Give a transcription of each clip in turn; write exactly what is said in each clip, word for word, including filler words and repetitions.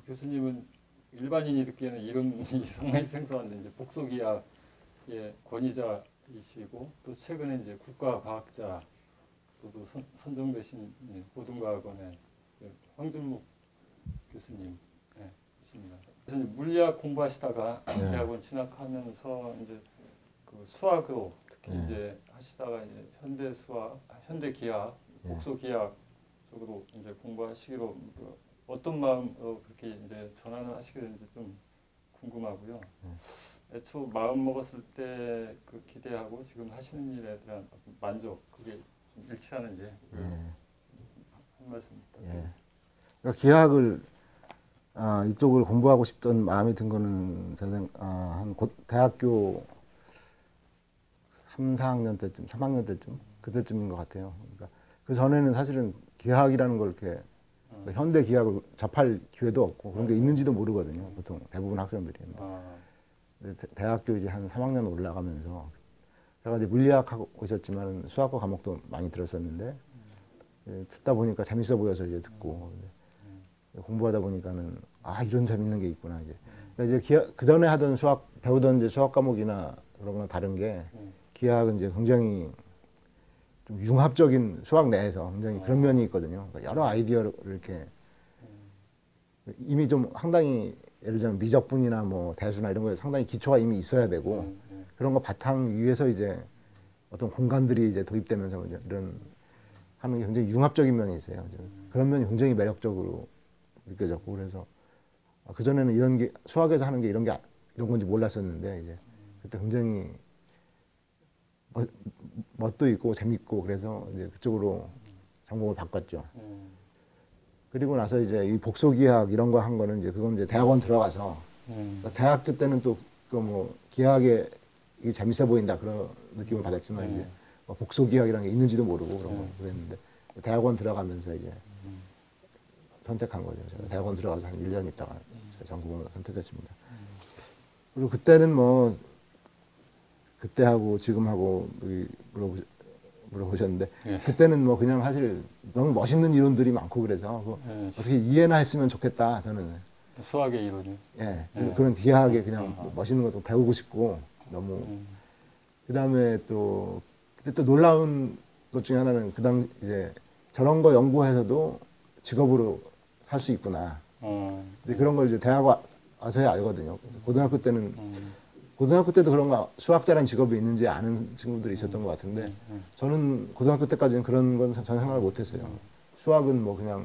교수님은 일반인이 듣기에는 이름이 상당히 생소한데 이제 복소기약의 권위자이시고 또 최근에 이제 국가과학자로도 선, 선정되신 고등과학원의 황준묵 교수님이십니다. 그래서 물리학 공부하시다가 네. 대학원 진학하면서 이제 그 수학으로 특히 네. 이제 하시다가 이제 현대 수학, 현대 기하, 복소 기하 쪽으로 이제 공부하시기로 그 어떤 마음으로 그렇게 이제 전환을 하시게 되는지 좀 궁금하고요. 네. 애초 마음 먹었을 때 그 기대하고 지금 하시는 일에 대한 만족 그게 좀 일치하는지 네. 한 말씀 부탁드립니다. 예. 그러니까 기하학을 아, 이쪽을 공부하고 싶던 마음이 든 거는 저는 아, 한 곧 대학교 삼, 사 학년 때쯤, 삼 학년 때쯤 그때쯤인 것 같아요. 그러니까 그 전에는 사실은 기하학이라는 걸 이렇게 음. 현대 기하학을 접할 기회도 없고 그런 게 있는지도 모르거든요. 보통 대부분 학생들이. 아. 근데 대학교 이제 한 삼 학년 올라가면서 제가 이제 물리학 하고 있었지만 수학과 과목도 많이 들었었는데 음. 듣다 보니까 재밌어 보여서 이제 듣고 음. 공부하다 보니까는 아 이런 재밌는 게 있구나 이제. 그러니까 이제 기하, 그 전에 하던 수학 배우던 이제 수학 과목이나 그런 거랑 다른 게 음. 기하학은 이제 굉장히 좀 융합적인 수학 내에서 굉장히 그런 면이 있거든요. 그러니까 여러 아이디어를 이렇게 이미 좀 상당히 예를 들자면 미적분이나 뭐 대수나 이런 거에 상당히 기초가 이미 있어야 되고 그런 거 바탕 위에서 이제 어떤 공간들이 이제 도입되면서 이제 이런 하는 게 굉장히 융합적인 면이 있어요. 그런 면이 굉장히 매력적으로 느껴졌고 그래서 그 전에는 이런 게 수학에서 하는 게 이런 게 이런 건지 몰랐었는데 이제 그때 굉장히 멋, 멋도 있고 재밌고 그래서 이제 그쪽으로 전공을 바꿨죠. 음. 그리고 나서 이제 이 복소기하학 이런 거 한 거는 이제 그건 이제 대학원 들어가서 음. 그러니까 대학교 때는 또 그 뭐 기하학에 이게 재밌어 보인다 그런 느낌을 받았지만 음. 이제 뭐 복소기하학이라는 게 있는지도 모르고 그런 거 음. 그랬는데 대학원 들어가면서 이제 음. 선택한 거죠. 제가 대학원 들어가서 한 일 년 있다가 제가 전공을 선택했습니다. 음. 그리고 그때는 뭐 그때하고 지금하고 물어보시, 물어보셨는데 예. 그때는 뭐 그냥 사실 너무 멋있는 이론들이 많고 그래서 뭐 예. 어떻게 이해나 했으면 좋겠다 저는. 수학의 이론이? 예. 예. 그런 기하학에 그냥 어, 멋있는 것도 배우고 싶고 너무 음. 그 다음에 또 그때 또 놀라운 것 중에 하나는 그 당시 이제 저런 거 연구해서도 직업으로 살 수 있구나. 어. 근데 그런 걸 이제 대학 와서야 알거든요. 고등학교 때는 음. 고등학교 때도 그런가 수학자라는 직업이 있는지 아는 친구들이 있었던 음, 것 같은데 음, 음. 저는 고등학교 때까지는 그런 건 전혀 생각을 못했어요. 음. 수학은 뭐 그냥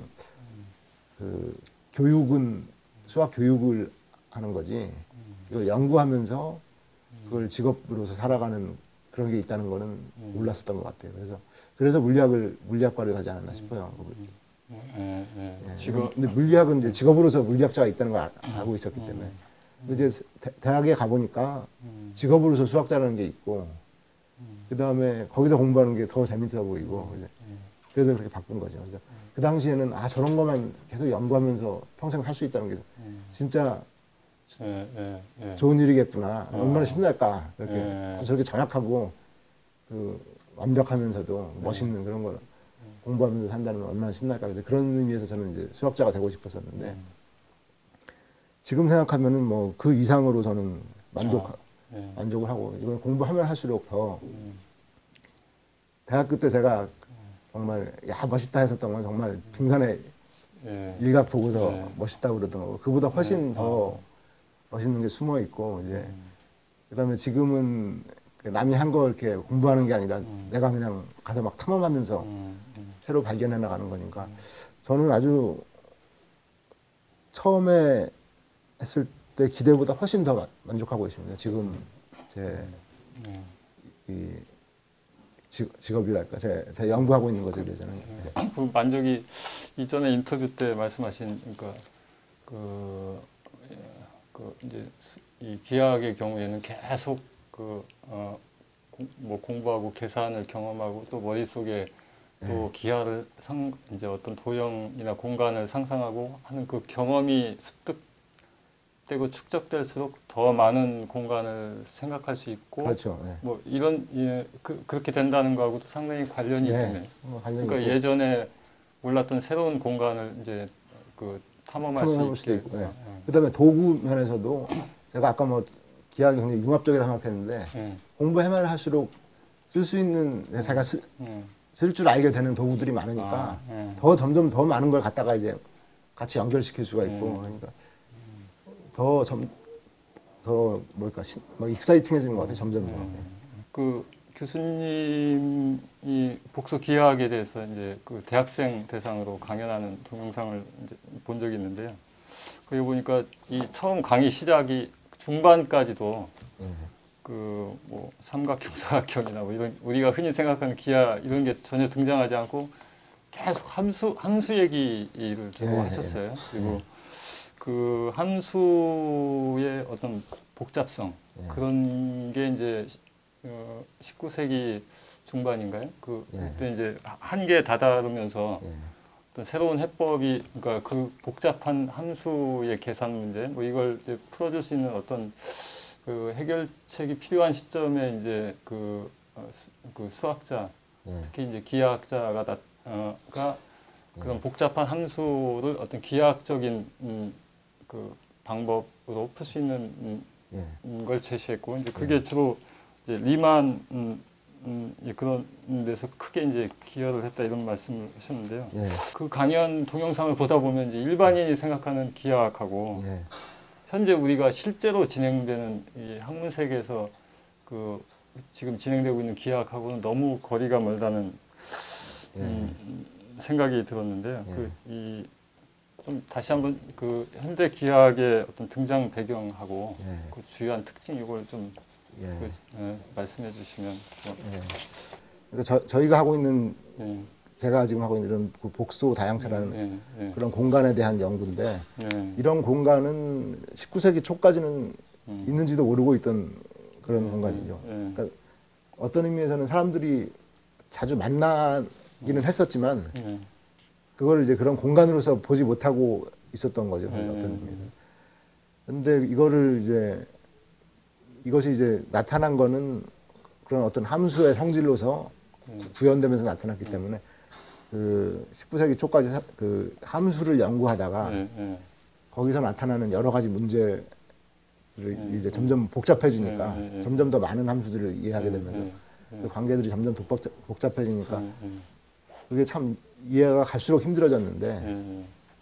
그 교육은 수학 교육을 하는 거지 이걸 연구하면서 그걸 직업으로서 살아가는 그런 게 있다는 거는 몰랐었던 것 같아요. 그래서 그래서 물리학을 물리학과를 가지 않았나 싶어요. 음, 음, 음, 예. 직업 근데 물리학은 이제 직업으로서 물리학자가 있다는 걸 알고 있었기 때문에. 근데 이제 대, 대학에 가보니까 음. 직업으로서 수학자라는 게 있고 음. 그 다음에 거기서 공부하는 게 더 재밌어 보이고 음. 그래서 그렇게 바꾼 거죠. 그래서 음. 그 당시에는 아 저런 것만 계속 연구하면서 평생 살 수 있다는 게 음. 진짜 예, 예, 예. 좋은 일이겠구나. 어. 얼마나 신날까. 이렇게 예. 저렇게 정확하고 그 완벽하면서도 예. 멋있는 그런 걸 음. 공부하면서 산다는 건 얼마나 신날까. 그런 의미에서 저는 이제 수학자가 되고 싶었었는데 음. 지금 생각하면은 뭐 그 이상으로 저는 만족, 아, 예. 만족을 하고, 이번 공부하면 할수록 더, 음. 대학교 때 제가 정말, 야, 멋있다 했었던 건 정말 빙산에 예. 일각 보고서 예. 멋있다고 그러던 거고, 그보다 훨씬 예. 더 아. 멋있는 게 숨어 있고, 이제, 음. 그 다음에 지금은 남이 한 거 이렇게 공부하는 게 아니라 음. 내가 그냥 가서 막 탐험하면서 음. 음. 새로 발견해 나가는 거니까, 음. 저는 아주 처음에 했을 때 기대보다 훨씬 더 만족하고 있습니다. 지금 제 이 직업이랄까, 제, 제 연구하고 있는 것에 대해서는. 네. 그 만족이 이전에 인터뷰 때 말씀하신 그러니까 그, 그 이제 이 기하학의 경우에는 계속 그 어, 뭐 공부하고 계산을 경험하고 또 머릿속에 또 네. 기하를 상 이제 어떤 도형이나 공간을 상상하고 하는 그 경험이 습득 되고 축적될수록 더 많은 공간을 생각할 수 있고 그렇죠. 네. 뭐 이런 예, 그, 그렇게 된다는 거하고도 상당히 관련이 네. 있겠네요. 어, 그러니까 있고. 예전에 몰랐던 새로운 공간을 이제 그 탐험할 탐험할 수 수도 있게. 있고. 예. 어, 그다음에 도구 면에서도 제가 아까 뭐 기하학이 굉장히 융합적이라 생각했는데 예. 공부해만 할수록 쓸 수 있는 제가 쓸 예. 줄 알게 되는 도구들이 많으니까 아, 예. 더 점점 더 많은 걸 갖다가 이제 같이 연결시킬 수가 있고 예. 그러니까 더 점 더 뭘까 신, 뭐 익사이팅해지는 것 같아요. 점점 더. 그 교수님이 복수 기하학에 대해서 이제 그 대학생 대상으로 강연하는 동영상을 이제 본 적이 있는데요. 거기 보니까 이 처음 강의 시작이 중반까지도 예. 그 뭐 삼각형, 사각형이나 뭐 이런 우리가 흔히 생각하는 기하 이런 게 전혀 등장하지 않고 계속 함수 함수 얘기를 주로 예, 하셨어요. 그리고 그 함수의 어떤 복잡성 예. 그런 게 이제 어, 십구 세기 중반인가요? 그 예. 그때 이제 한계에 다다르면서 예. 어떤 새로운 해법이 그러니까 그 복잡한 함수의 계산 문제 뭐 이걸 이제 풀어줄 수 있는 어떤 그 해결책이 필요한 시점에 이제 그, 어, 수, 그 수학자 예. 특히 이제 기하학자가 나, 어, 가 그런 복잡한 함수를 어떤 기하학적인 음, 그 방법으로 풀 수 있는 음, 예. 음, 걸 제시했고 이제 그게 주로 이제 리만 음, 음, 이제 그런 데서 크게 이제 기여를 했다 이런 말씀을 하셨는데요. 예. 그 강연 동영상을 보다 보면 이제 일반인이 생각하는 기하학하고 예. 현재 우리가 실제로 진행되는 이 학문 세계에서 그 지금 진행되고 있는 기하학하고는 너무 거리가 멀다는 예. 음, 생각이 들었는데요. 예. 그 이 좀 다시 한번 그 현대 기하학의 어떤 등장 배경하고 예. 그 주요한 특징 이걸 좀 예. 그, 예, 말씀해 주시면 좀, 예. 그러니까 저, 저희가 하고 있는 예, 제가 지금 하고 있는 이런 그 복소 다양체라는 예, 예, 그런 공간에 대한 연구인데 예, 이런 공간은 십구 세기 초까지는 음. 있는지도 모르고 있던 그런 예, 공간이죠. 예, 그러니까 어떤 의미에서는 사람들이 자주 만나기는 했었지만 예, 그걸 이제 그런 공간으로서 보지 못하고 있었던 거죠. 예, 어떤 의미에서. 근데 이거를 이제 이것이 이제 나타난 거는 그런 어떤 함수의 성질로서 예, 구- 구현되면서 나타났기 때문에 그 십구 세기 초까지 사- 그 함수를 연구하다가 예, 예, 거기서 나타나는 여러 가지 문제를 예, 이제 점점 복잡해지니까 예, 예, 예. 점점 더 많은 함수들을 이해하게 예, 되면서 예, 그 관계들이 점점 복잡, 복잡해지니까 예, 예, 그게 참 이해가 갈수록 힘들어졌는데 예,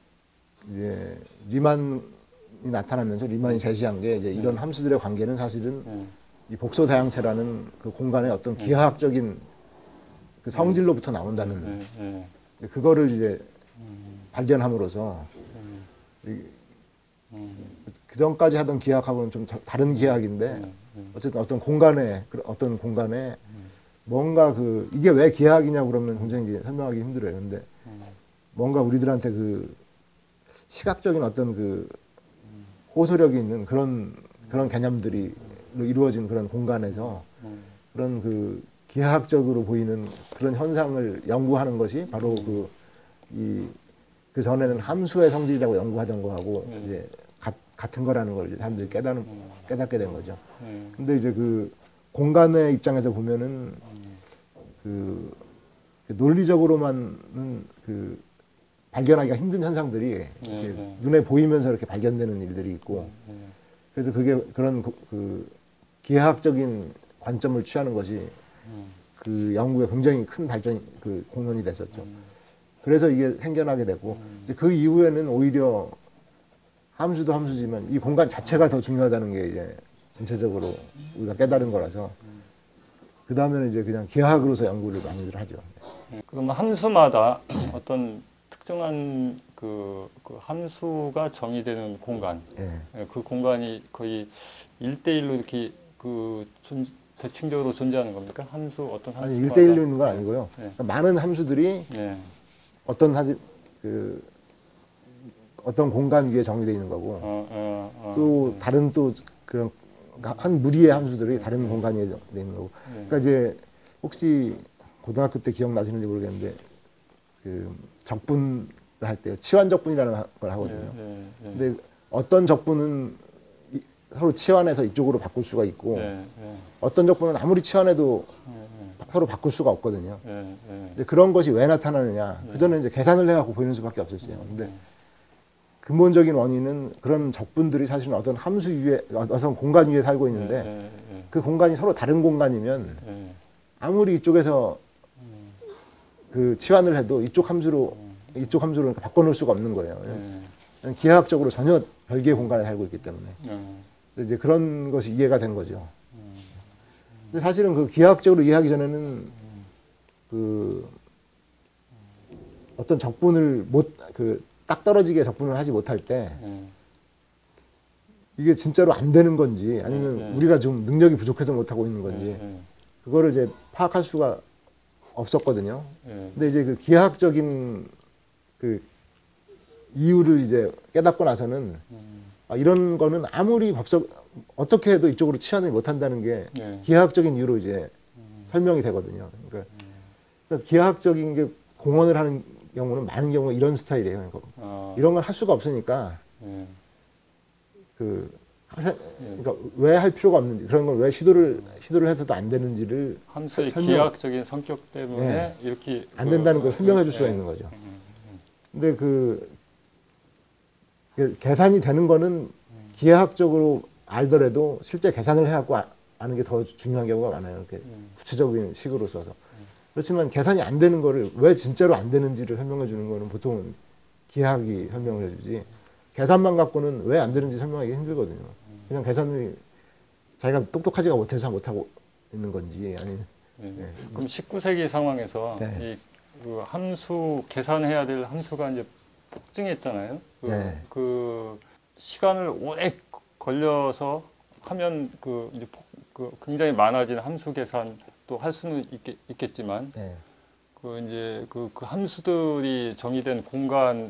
이제 리만이 나타나면서 리만이 제시한 게 이제 이런 함수들의 관계는 사실은 예, 이 복소 다양체라는 그 공간의 어떤 기하학적인 그 성질로부터 나온다는 예, 예, 그거를 이제 음, 발견함으로써 음, 이- 음, 그 전까지 하던 기하학하고는 좀 다- 다른 기하학인데 예, 예, 어쨌든 어떤 공간에 그 어떤 공간에 뭔가 그 이게 왜 기하학이냐고 그러면 굉장히 이제 설명하기 힘들어요. 근데 음, 뭔가 우리들한테 그 시각적인 어떤 그 호소력이 있는 그런 그런 개념들이 이루어진 그런 공간에서 음, 그런 그 기하학적으로 보이는 그런 현상을 연구하는 것이 바로 그 이 그 전에는 함수의 성질이라고 연구하던 거하고 음. 이제 같, 같은 거라는 걸 이제 사람들이 깨닫는 음. 깨닫게 된 거죠. 예, 근데 이제 그 공간의 입장에서 보면은 음, 그, 그 논리적으로만은 그 발견하기가 힘든 현상들이 이렇게 예. 눈에 보이면서 이렇게 발견되는 일들이 있고 예, 그래서 그게 그런 그, 그 기하학적인 관점을 취하는 것이 음, 그 연구에 굉장히 큰 발전 그 공헌이 됐었죠. 음, 그래서 이게 생겨나게 되고 이제 그 이후에는 오히려 함수도 함수지만 이 공간 자체가 더 중요하다는 게 이제 전체적으로 우리가 깨달은 거라서 그 다음에는 이제 그냥 기하학으로서 연구를 많이들 하죠. 예. 그럼 함수마다 어떤 특정한 그, 그 함수가 정의되는 공간, 예. 예, 그 공간이 거의 일대일로 이렇게 그 존, 대칭적으로 존재하는 겁니까? 함수 어떤 함수마다? 아니 일대일로 있는 건 아니고요. 예. 그러니까 많은 함수들이 예. 어떤 사진 그 어떤 공간 위에 정의되어 있는 거고 어, 어, 어, 또 예. 다른 또 그런 한 무리의 함수들이 다른 공간 위에 되어 있는 거고. 예. 그러니까 이제 혹시 고등학교 때 기억나시는지 모르겠는데 그 적분을 할 때 치환 적분이라는 걸 하거든요. 예, 예, 예. 근데 어떤 적분은 이- 서로 치환해서 이쪽으로 바꿀 수가 있고 예, 예, 어떤 적분은 아무리 치환해도 예, 서로 바꿀 수가 없거든요. 예, 예, 근데 그런 것이 왜 나타나느냐? 예. 그 전에 이제 계산을 해갖고 보이는 수밖에 없었어요. 근데 근본적인 원인은 그런 적분들이 사실은 어떤 함수 위에, 어떤 공간 위에 살고 있는데 예, 예, 예. 그 공간이 서로 다른 공간이면 예. 아무리 이쪽에서 그 치환을 해도 이쪽 함수로 이쪽 함수로 바꿔놓을 수가 없는 거예요. 예. 기하학적으로 전혀 별개의 공간에 살고 있기 때문에 예. 그래서 이제 그런 것이 이해가 된 거죠. 근데 사실은 그 기하학적으로 이해하기 전에는 그 어떤 적분을 못 그 딱 떨어지게 적분을 하지 못할 때 예. 이게 진짜로 안 되는 건지 아니면 예, 예. 우리가 좀 능력이 부족해서 못 하고 있는 건지 예. 그거를 이제 파악할 수가 없었거든요. 예. 근데 이제 그 기하학적인 그 이유를 이제 깨닫고 나서는 음. 아, 이런 거는 아무리 법적 어떻게 해도 이쪽으로 치환을 못 한다는 게 예. 기하학적인 이유로 이제 설명이 되거든요. 그러니까, 그러니까 기하학적인 게 공헌을 하는 경우는 많은 경우가 이런 스타일이에요. 그러니까 아. 이런 걸 할 수가 없으니까 예. 그 그러니까 왜 할 필요가 없는지 그런 걸 왜 시도를 시도를 해서도 안 되는지를 함수의 설명- 기하학적인 성격 때문에 네. 이렇게 안 된다는 걸 설명해 줄 예. 수가 있는 거죠. 음, 근데 그 그 계산이 되는 거는 기하학적으로 알더라도 실제 계산을 해갖고 아- 아는 게 더 중요한 경우가 많아요. 이렇게 음. 구체적인 식으로 써서. 그렇지만 계산이 안 되는 거를 왜 진짜로 안 되는지를 설명해 주는 거는 보통은 기하학이 설명을 해주지. 계산만 갖고는 왜 안 되는지 설명하기 힘들거든요. 그냥 계산이 자기가 똑똑하지가 못해서 못하고 있는 건지 아니면 예. 네. 그럼 십구 세기 상황에서 네. 이 그 함수 계산해야 될 함수가 이제 폭증했잖아요. 그, 네. 그 시간을 오래 걸려서 하면 그 이제 폭, 그 굉장히 많아진 함수 계산도 할 수는 있겠, 있겠지만 네. 그 이제 그, 그 함수들이 정의된 공간에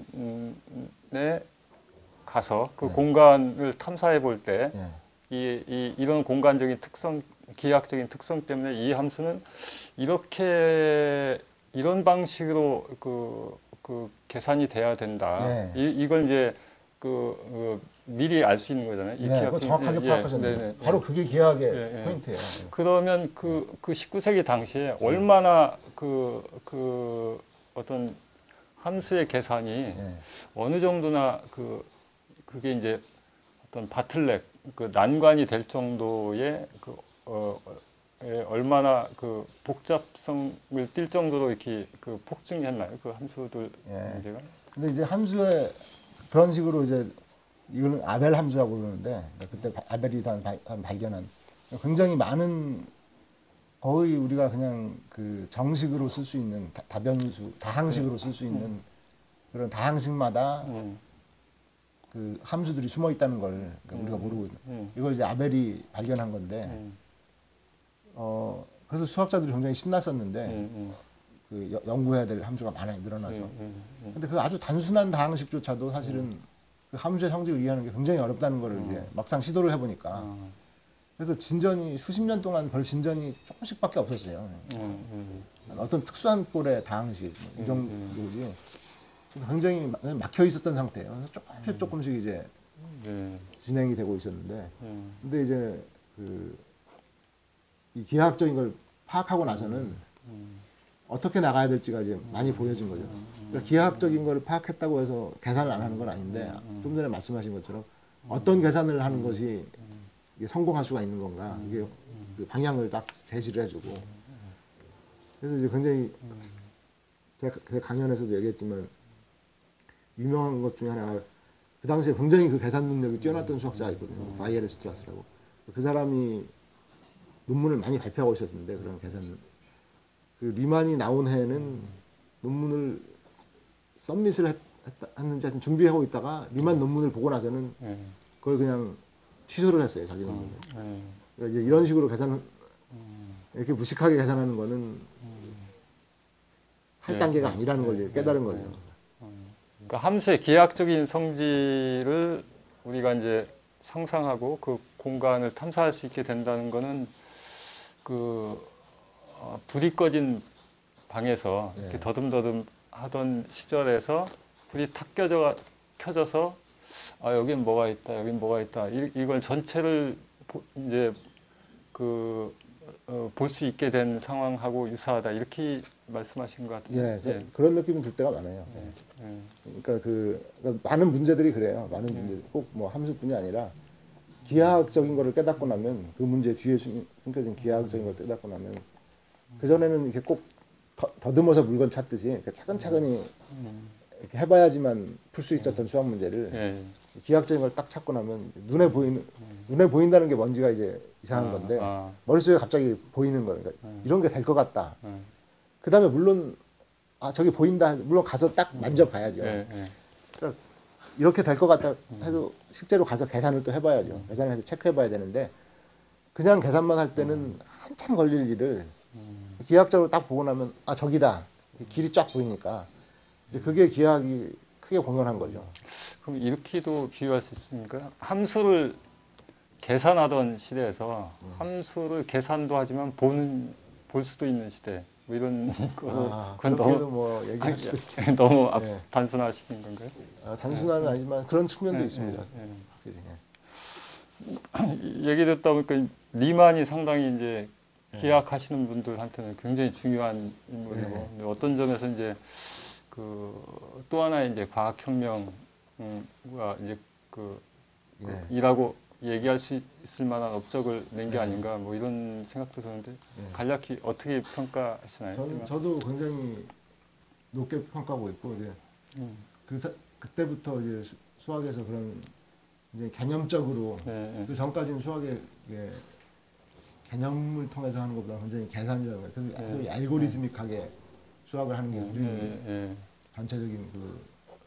가서 그 네. 공간을 탐사해 볼 때 네. 이, 이, 이런 공간적인 특성, 기하학적인 특성 때문에 이 함수는 이렇게 이런 방식으로 그, 그 계산이 돼야 된다. 네. 이, 이걸 이제 그, 그 미리 알 수 있는 거잖아요. 이 네, 그거 기하학적인- 정확하게 예, 파악하셨네요. 네, 네, 바로 네. 그게 기하학의 예, 예. 포인트예요. 그러면 그, 그 십구 세기 당시에 얼마나 그, 그 어떤 함수의 계산이 네. 어느 정도나 그, 그게 이제 어떤 바틀렉, 그 난관이 될 정도의 그, 어, 에 얼마나 그 복잡성을 띌 정도로 이렇게 그 폭증했나요? 그 함수들 예. 문제가? 근데 이제 함수에 그런 식으로 이제 이거는 아벨 함수라고 그러는데 그때 바- 아벨이 단 발- 단 발견한 굉장히 많은 거의 우리가 그냥 그 정식으로 쓸 수 있는 다- 다변수 다항식으로 쓸 수 있는 그런 다항식마다 음, 그 함수들이 숨어 있다는 걸 그러니까 우리가 모르고 있는 음, 이걸 이제 아벨이 발견한 건데 음, 어 그래서 수학자들이 굉장히 신났었는데 음, 그 여- 연구해야 될 함수가 많이 늘어나서 음, 음, 음. 근데 그 아주 단순한 다항식조차도 사실은 그 함수의 성질을 이해하는 게 굉장히 어렵다는 거를 이제 막상 시도를 해보니까 아, 그래서 진전이 수십 년 동안 별 진전이 조금씩밖에 없었어요. 음, 음, 어떤 특수한 꼴의 다항식 뭐 이 정도지. 그래서 굉장히 막- 막혀 있었던 상태예요. 그래서 조금씩 조금씩 이제 네, 진행이 되고 있었는데, 음, 근데 이제 그 이 기하학적인 걸 파악하고 나서는 음, 어떻게 나가야 될지가 이제 많이 보여진 거죠. 그러니까 기하학적인 걸 파악했다고 해서 계산을 안 하는 건 아닌데 좀 전에 말씀하신 것처럼 어떤 계산을 하는 것이 이게 성공할 수가 있는 건가 이게 그 방향을 딱 제시를 해주고 그래서 이제 굉장히 제가 그 강연에서도 얘기했지만 유명한 것 중에 하나가 그 당시에 굉장히 그 계산 능력이 뛰어났던 수학자가 있거든요. 바이에르 스트라스라고. 그 사람이 논문을 많이 발표하고 있었는데 그런 계산 그 리만이 나온 해에는 논문을 썸밋을 했, 했다, 했는지 하여튼 준비하고 있다가 리만 논문을 보고 나서는 네, 그걸 그냥 취소를 했어요 자기 논문을. 네, 그러니까 이제 이런 식으로 계산 이렇게 무식하게 계산하는 거는 할 네, 단계가 네, 아니라는 걸 네, 이제 깨달은 네, 거죠. 네. 그러니까 함수의 기하학적인 성질을 우리가 이제 상상하고 그 공간을 탐사할 수 있게 된다는 거는 그 어, 불이 꺼진 방에서 네. 이렇게 더듬더듬 하던 시절에서 불이 탁 켜져 켜져서 아 여긴 뭐가 있다 여긴 뭐가 있다 이, 이걸 전체를 보, 이제 그 어, 볼 수 있게 된 상황하고 유사하다 이렇게 말씀하신 것 같아요. 예, 저 그런 느낌이 들 때가 많아요. 예, 예. 그러니까 그 그러니까 많은 문제들이 그래요. 많은 예. 문제 꼭 뭐 함수뿐이 아니라 기하학적인 거를 깨닫고 나면 그 문제 뒤에 숨- 숨겨진 기하학적인 걸 깨닫고 나면 그 전에는 이렇게 꼭 더, 더듬어서 물건 찾듯이 이렇게 차근차근히 음, 이렇게 해봐야지만 풀 수 있었던 수학 문제를 예, 기하학적인 걸 딱 찾고 나면 눈에 보이는 눈에 보인다는 게 뭔지가 이제 이상한 아, 건데 아, 머릿속에 갑자기 보이는 거예요. 그러니까 음. 이런 게 될 것 같다. 음. 그 다음에 물론 아 저기 보인다. 물론 가서 딱 만져봐야죠. 예, 예. 그러니까 이렇게 될 것 같다 해도 실제로 가서 계산을 또 해봐야죠. 계산을 해서 체크해봐야 되는데 그냥 계산만 할 때는 한참 걸릴 일을 기하학적으로 딱 보고 나면 아 저기다. 길이 쫙 보이니까 이제 그게 기하학이 크게 공헌한 거죠. 그럼 이렇게도 비유할 수 있습니까? 함수를 계산하던 시대에서 함수를 계산도 하지만 보는 볼 수도 있는 시대. 뭐 이런 거 아, 그건 그렇게도 너무 뭐 얘기할 아니, 수 있죠. 너무 앞, 네. 단순하신 건가요? 아, 단순한 아니지만 그런 측면도 예, 있습니다. 예, 확실히. 예. 예. 얘기 듣다 보니까 리만이 상당히 이제 네. 기하학하시는 분들한테는 굉장히 중요한 인물이고 네. 근데 어떤 점에서 이제 그 또 하나의 이제 과학혁명과 이제 그, 그 예. 이라고 얘기할 수 있을 만한 업적을 낸 게 네. 아닌가 뭐 이런 생각도 드는데 네. 간략히 어떻게 평가하시나요? 저는 저도 굉장히 높게 평가하고 있고 이제 음. 그 사- 그때부터 이제 수- 수학에서 그런 이제 개념적으로 네, 네. 그 전까지는 수학의 이게 개념을 통해서 하는 것보다 굉장히 계산이라는 거예요. 그래서 아주 네. 알고리즘ik하게 수학을 하는 게 우리 예, 예, 전체적인 그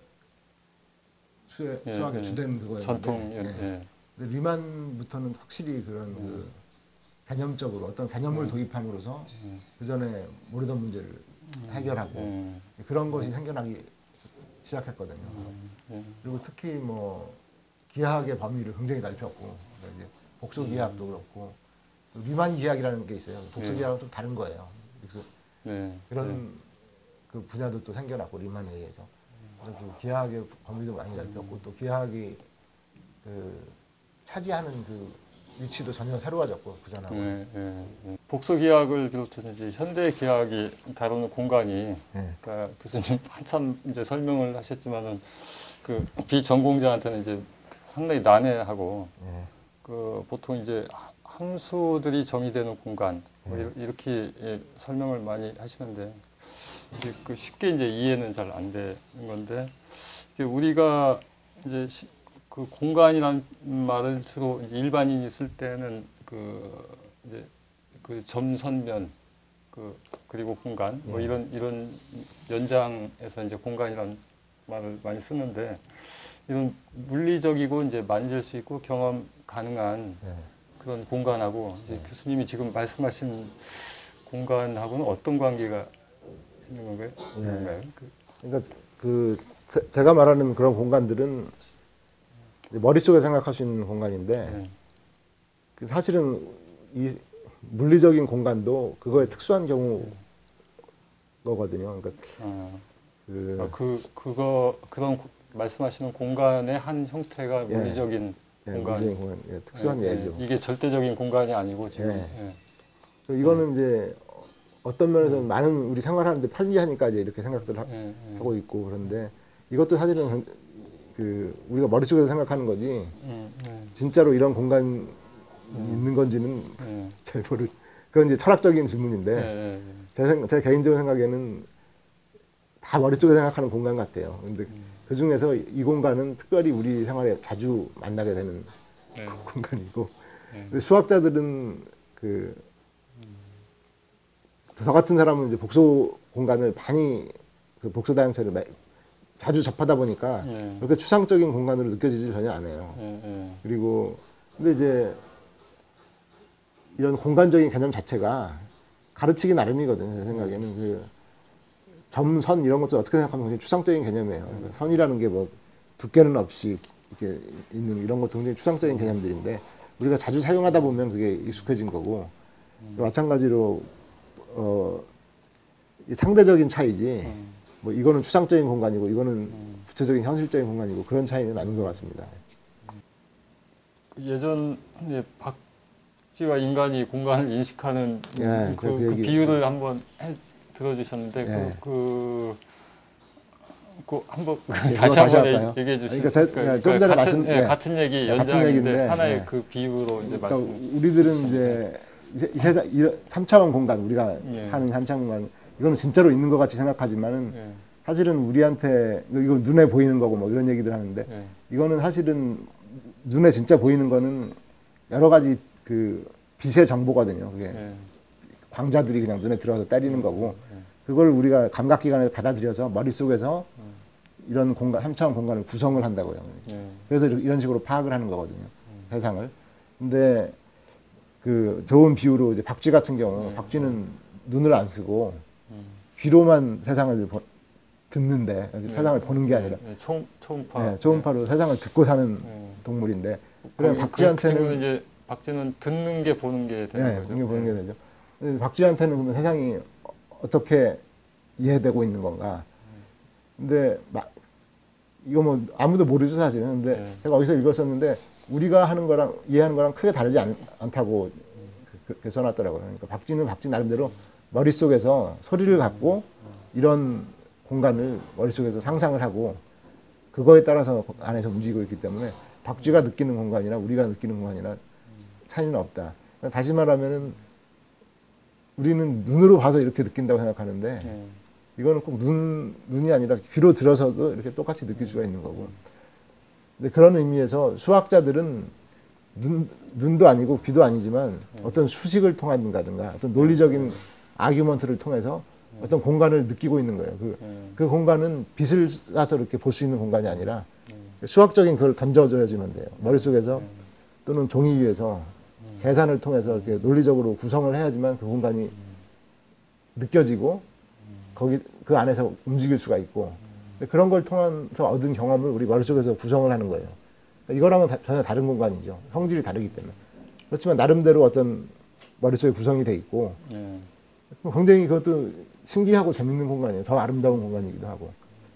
수의, 예, 수학의 예. 주된 그거였는데 전통 예. 예. 근데 리만부터는 확실히 그런 그 개념적으로 어떤 개념을 도입함으로써 음. 그 전에 모르던 문제를 해결하고 음. 그런 것이 생겨나기 시작했거든요. 예. 그리고 특히 뭐 기하학의 범위를 굉장히 넓혔고 그러니까 이제 복수 기하학도 그렇고 리만 기하학이라는 게 있어요. 복수 네. 기하학은 좀 다른 거예요. 그래서 네. 그런 그 분야도 또 생겨났고 리만에 의해서 그래서 그 기하학의 범위도 많이 넓혔고 또 기하학이 그 차지하는 그 위치도 전혀 새로워졌고 그 전하고 예, 예, 예. 복수 기하학을 비롯해서 이제 현대 기하학이 다루는 공간이 예. 그러니까 교수님 한참 이제 설명을 하셨지만은 그 비전공자한테는 이제 상당히 난해하고 예. 그 보통 이제 함수들이 정의되는 공간 뭐 예. 이렇- 이렇게 예, 설명을 많이 하시는데 이제 그 쉽게 이제 이해는 잘 안 되는 건데 이게 우리가 이제 시- 그 공간이라는 말을 주로 이제 일반인이 쓸 때는 그 이제 그 점선면 그 그리고 공간 뭐 예. 이런 이런 연장에서 이제 공간이라는 말을 많이 쓰는데 이런 물리적이고 이제 만질 수 있고 경험 가능한 예. 그런 공간하고 이제 교수님이 지금 말씀하신 공간하고는 어떤 관계가 있는 건가요? 예. 그런가요? 그, 그러니까 그 제- 제가 말하는 그런 공간들은 이제 머릿속에 생각할 수 있는 공간인데 네. 그 사실은 이 물리적인 공간도 그거의 특수한 경우 거거든요. 그러니까 아, 그, 아, 그 그거 그런 고- 말씀하시는 공간의 한 형태가 예. 물리적인 예, 공간, 물리적인 공간, 예, 특수한 예, 예죠. 예. 이게 절대적인 공간이 아니고 지금 예. 예. 이거는 이제 어떤 면에서 는 많은 우리 생활하는데 편리하니까 이제 이렇게 생각들을 하- 예, 예. 하고 있고 그런데 이것도 사실은 그 우리가 머릿속에서 생각하는 거지 음, 예, 진짜로 이런 공간이 있는 건지는 예. 잘 모르. 그건 이제 철학적인 예, 질문인데 예, 예. 제, 생, 제 개인적인 생각에는 다 머릿속에 생각하는 공간 같아요. 근데 그 중에서 이 공간은 특별히 우리 생활에 자주 만나게 되는 예. 공간이고 예. 근데 수학자들은 그 저 같은 사람은 이제 복소 공간을 많이 그 복소 다양체를 매- 자주 접하다 보니까 예. 그렇게 추상적인 공간으로 느껴지지 전혀 않아요. 예, 예. 그리고 근데 이제 이런 공간적인 개념 자체가 가르치기 나름이거든요. 제 생각에는 그 점, 선 이런 것도 어떻게 생각하면 굉장히 추상적인 개념이에요. 그러니까 선이라는 게 뭐 두께는 없이 이렇게 있는 이런 것도 굉장히 추상적인 개념들인데 우리가 자주 사용하다 보면 그게 익숙해진 거고 마찬가지로 어, 이 상대적인 차이지 음. 뭐 이거는 추상적인 공간이고 이거는 구체적인 현실적인 공간이고 그런 차이는 아닌 것 같습니다. 예전 예, 박쥐와 인간이 공간을 인식하는 예, 그, 그 그 얘기- 비유를 한번 해, 들어주셨는데 예. 그, 그, 그 한번 예, 다시 그거 다시 한번 할까요? 얘기해 주실 그러니까 수 제- 있을까요? 예, 좀 전에 같은, 말씀- 예, 예. 같은 얘기 예, 같은 연장인데 얘기인데, 하나의 예. 그 비유로 이제 그러니까 말씀. 우리들은 이제 이 세- 이 세상 이런 삼 차원 공간 우리가 예. 하는 삼 차원 공간 이거는 진짜로 있는 것 같이 생각하지만은 예, 사실은 우리한테 이거 눈에 보이는 거고 뭐 이런 얘기들 하는데 예, 이거는 사실은 눈에 진짜 보이는 거는 여러 가지 그 빛의 정보거든요. 그게 예, 광자들이 그냥 눈에 들어와서 때리는 거고 예. 그걸 우리가 감각기관에서 받아들여서 머릿속에서 이런 공간 삼 차원 공간을 구성을 한다고요. 예, 그래서 이런 식으로 파악을 하는 거거든요. 세상을. 근데 그 좋은 비유로 이제 박쥐 같은 경우 네. 박쥐는 눈을 안 쓰고 음. 귀로만 세상을 보, 듣는데 세상을 보는 게 아니라 예, 초, 초음파. 네, 초음파로 세상을 듣고 사는 예. 동물인데 그럼 거기 그 박쥐한테는 친구는 이제 박쥐는 듣는 게 보는 게 되는 네, 거죠. 이게 보는 예. 게 되죠. 근데 박쥐한테는 그러면 세상이 어- 어떻게 이해되고 있는 건가? 근데 막 이거 뭐 아무도 모르죠 사실은. 근데 네. 제가 어디서 읽었었는데 우리가 하는 거랑 이해하는 거랑 크게 다르지 않, 않다고 그- 그- 써놨더라고요. 그러니까 박쥐는 박쥐 나름대로 머릿속에서 소리를 갖고 이런 공간을 머릿속에서 상상을 하고 그거에 따라서 안에서 움직이고 있기 때문에 박쥐가 느끼는 공간이나 우리가 느끼는 공간이나 차이는 없다. 그러니까 다시 말하면은 우리는 눈으로 봐서 이렇게 느낀다고 생각하는데 예. 이거는 꼭 눈, 눈이 아니라 귀로 들어서도 이렇게 똑같이 느낄 수가 있는 거고. 근데 그런 의미에서 수학자들은 눈, 눈도 아니고 귀도 아니지만 어떤 수식을 통한다든가 어떤 논리적인 아규먼트를 통해서 어떤 공간을 느끼고 있는 거예요. 그, 예. 그 공간은 빛을 쏴서 이렇게 볼 수 있는 공간이 아니라 수학적인 그걸 던져줘야지만 돼요. 머릿속에서 또는 종이 위에서 계산을 통해서 이렇게 논리적으로 구성을 해야지만 그 공간이 느껴지고 거기 그 안에서 움직일 수가 있고 근데 그런 걸 통해서 얻은 경험을 우리 머릿속에서 구성을 하는 거예요. 그러니까 이거랑은 다- 전혀 다른 공간이죠. 성질이 다르기 때문에. 그렇지만 나름대로 어떤 머릿속에 구성이 돼 있고 예. 굉장히 그것도 신기하고 재밌는 공간이에요. 더 아름다운 공간이기도 하고.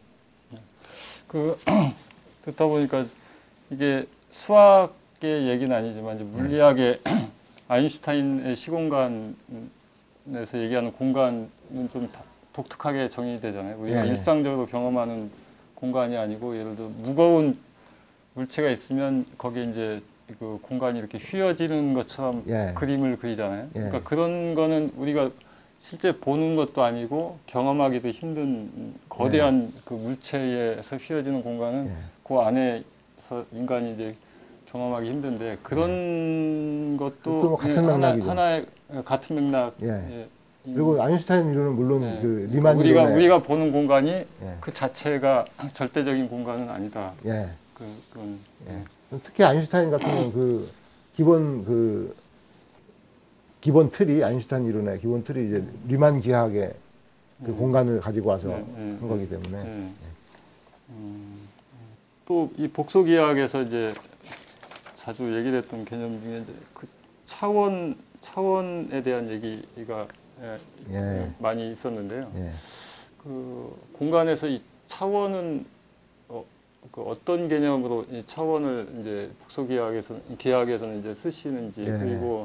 그 듣다 보니까 이게 수학의 얘기는 아니지만 이제 물리학의 아인슈타인의 시공간에서 얘기하는 공간은 좀 다- 독특하게 정의되잖아요. 우리가 네. 일상적으로 경험하는 공간이 아니고 예를 들어 무거운 물체가 있으면 거기에 이제 그 공간이 이렇게 휘어지는 것처럼 예. 그림을 그리잖아요. 예. 그러니까 그런 거는 우리가 실제 보는 것도 아니고 경험하기도 힘든 거대한 그 물체에서 휘어지는 공간은 예. 그 안에서 인간이 이제 경험하기 힘든데 그런 것도 그것도 뭐 같은 하나, 맥락이죠. 하나의 같은 맥락. 예. 예. 그리고 아인슈타인 이론은 물론 예. 그 리만 우리가 이론의 우리가 보는 공간이 예. 그 자체가 절대적인 공간은 아니다. 예. 그, 그건 예. 특히 아인슈타인 같은 경우는 그 기본 그 기본 틀이 아인슈타인 이론의 기본 틀이 이제 리만 기하학의 그 음. 공간을 가지고 와서 예, 예, 한 거기 때문에 예. 음, 또 이 복소기하학에서 이제 자주 얘기됐던 개념 중에 이제 그 차원 차원에 대한 얘기가 예, 예. 많이 있었는데요. 예. 그 공간에서 이 차원은 어, 그 어떤 개념으로 이 차원을 이제 복소기하학에서 기하학에서는 이제 쓰시는지 예. 그리고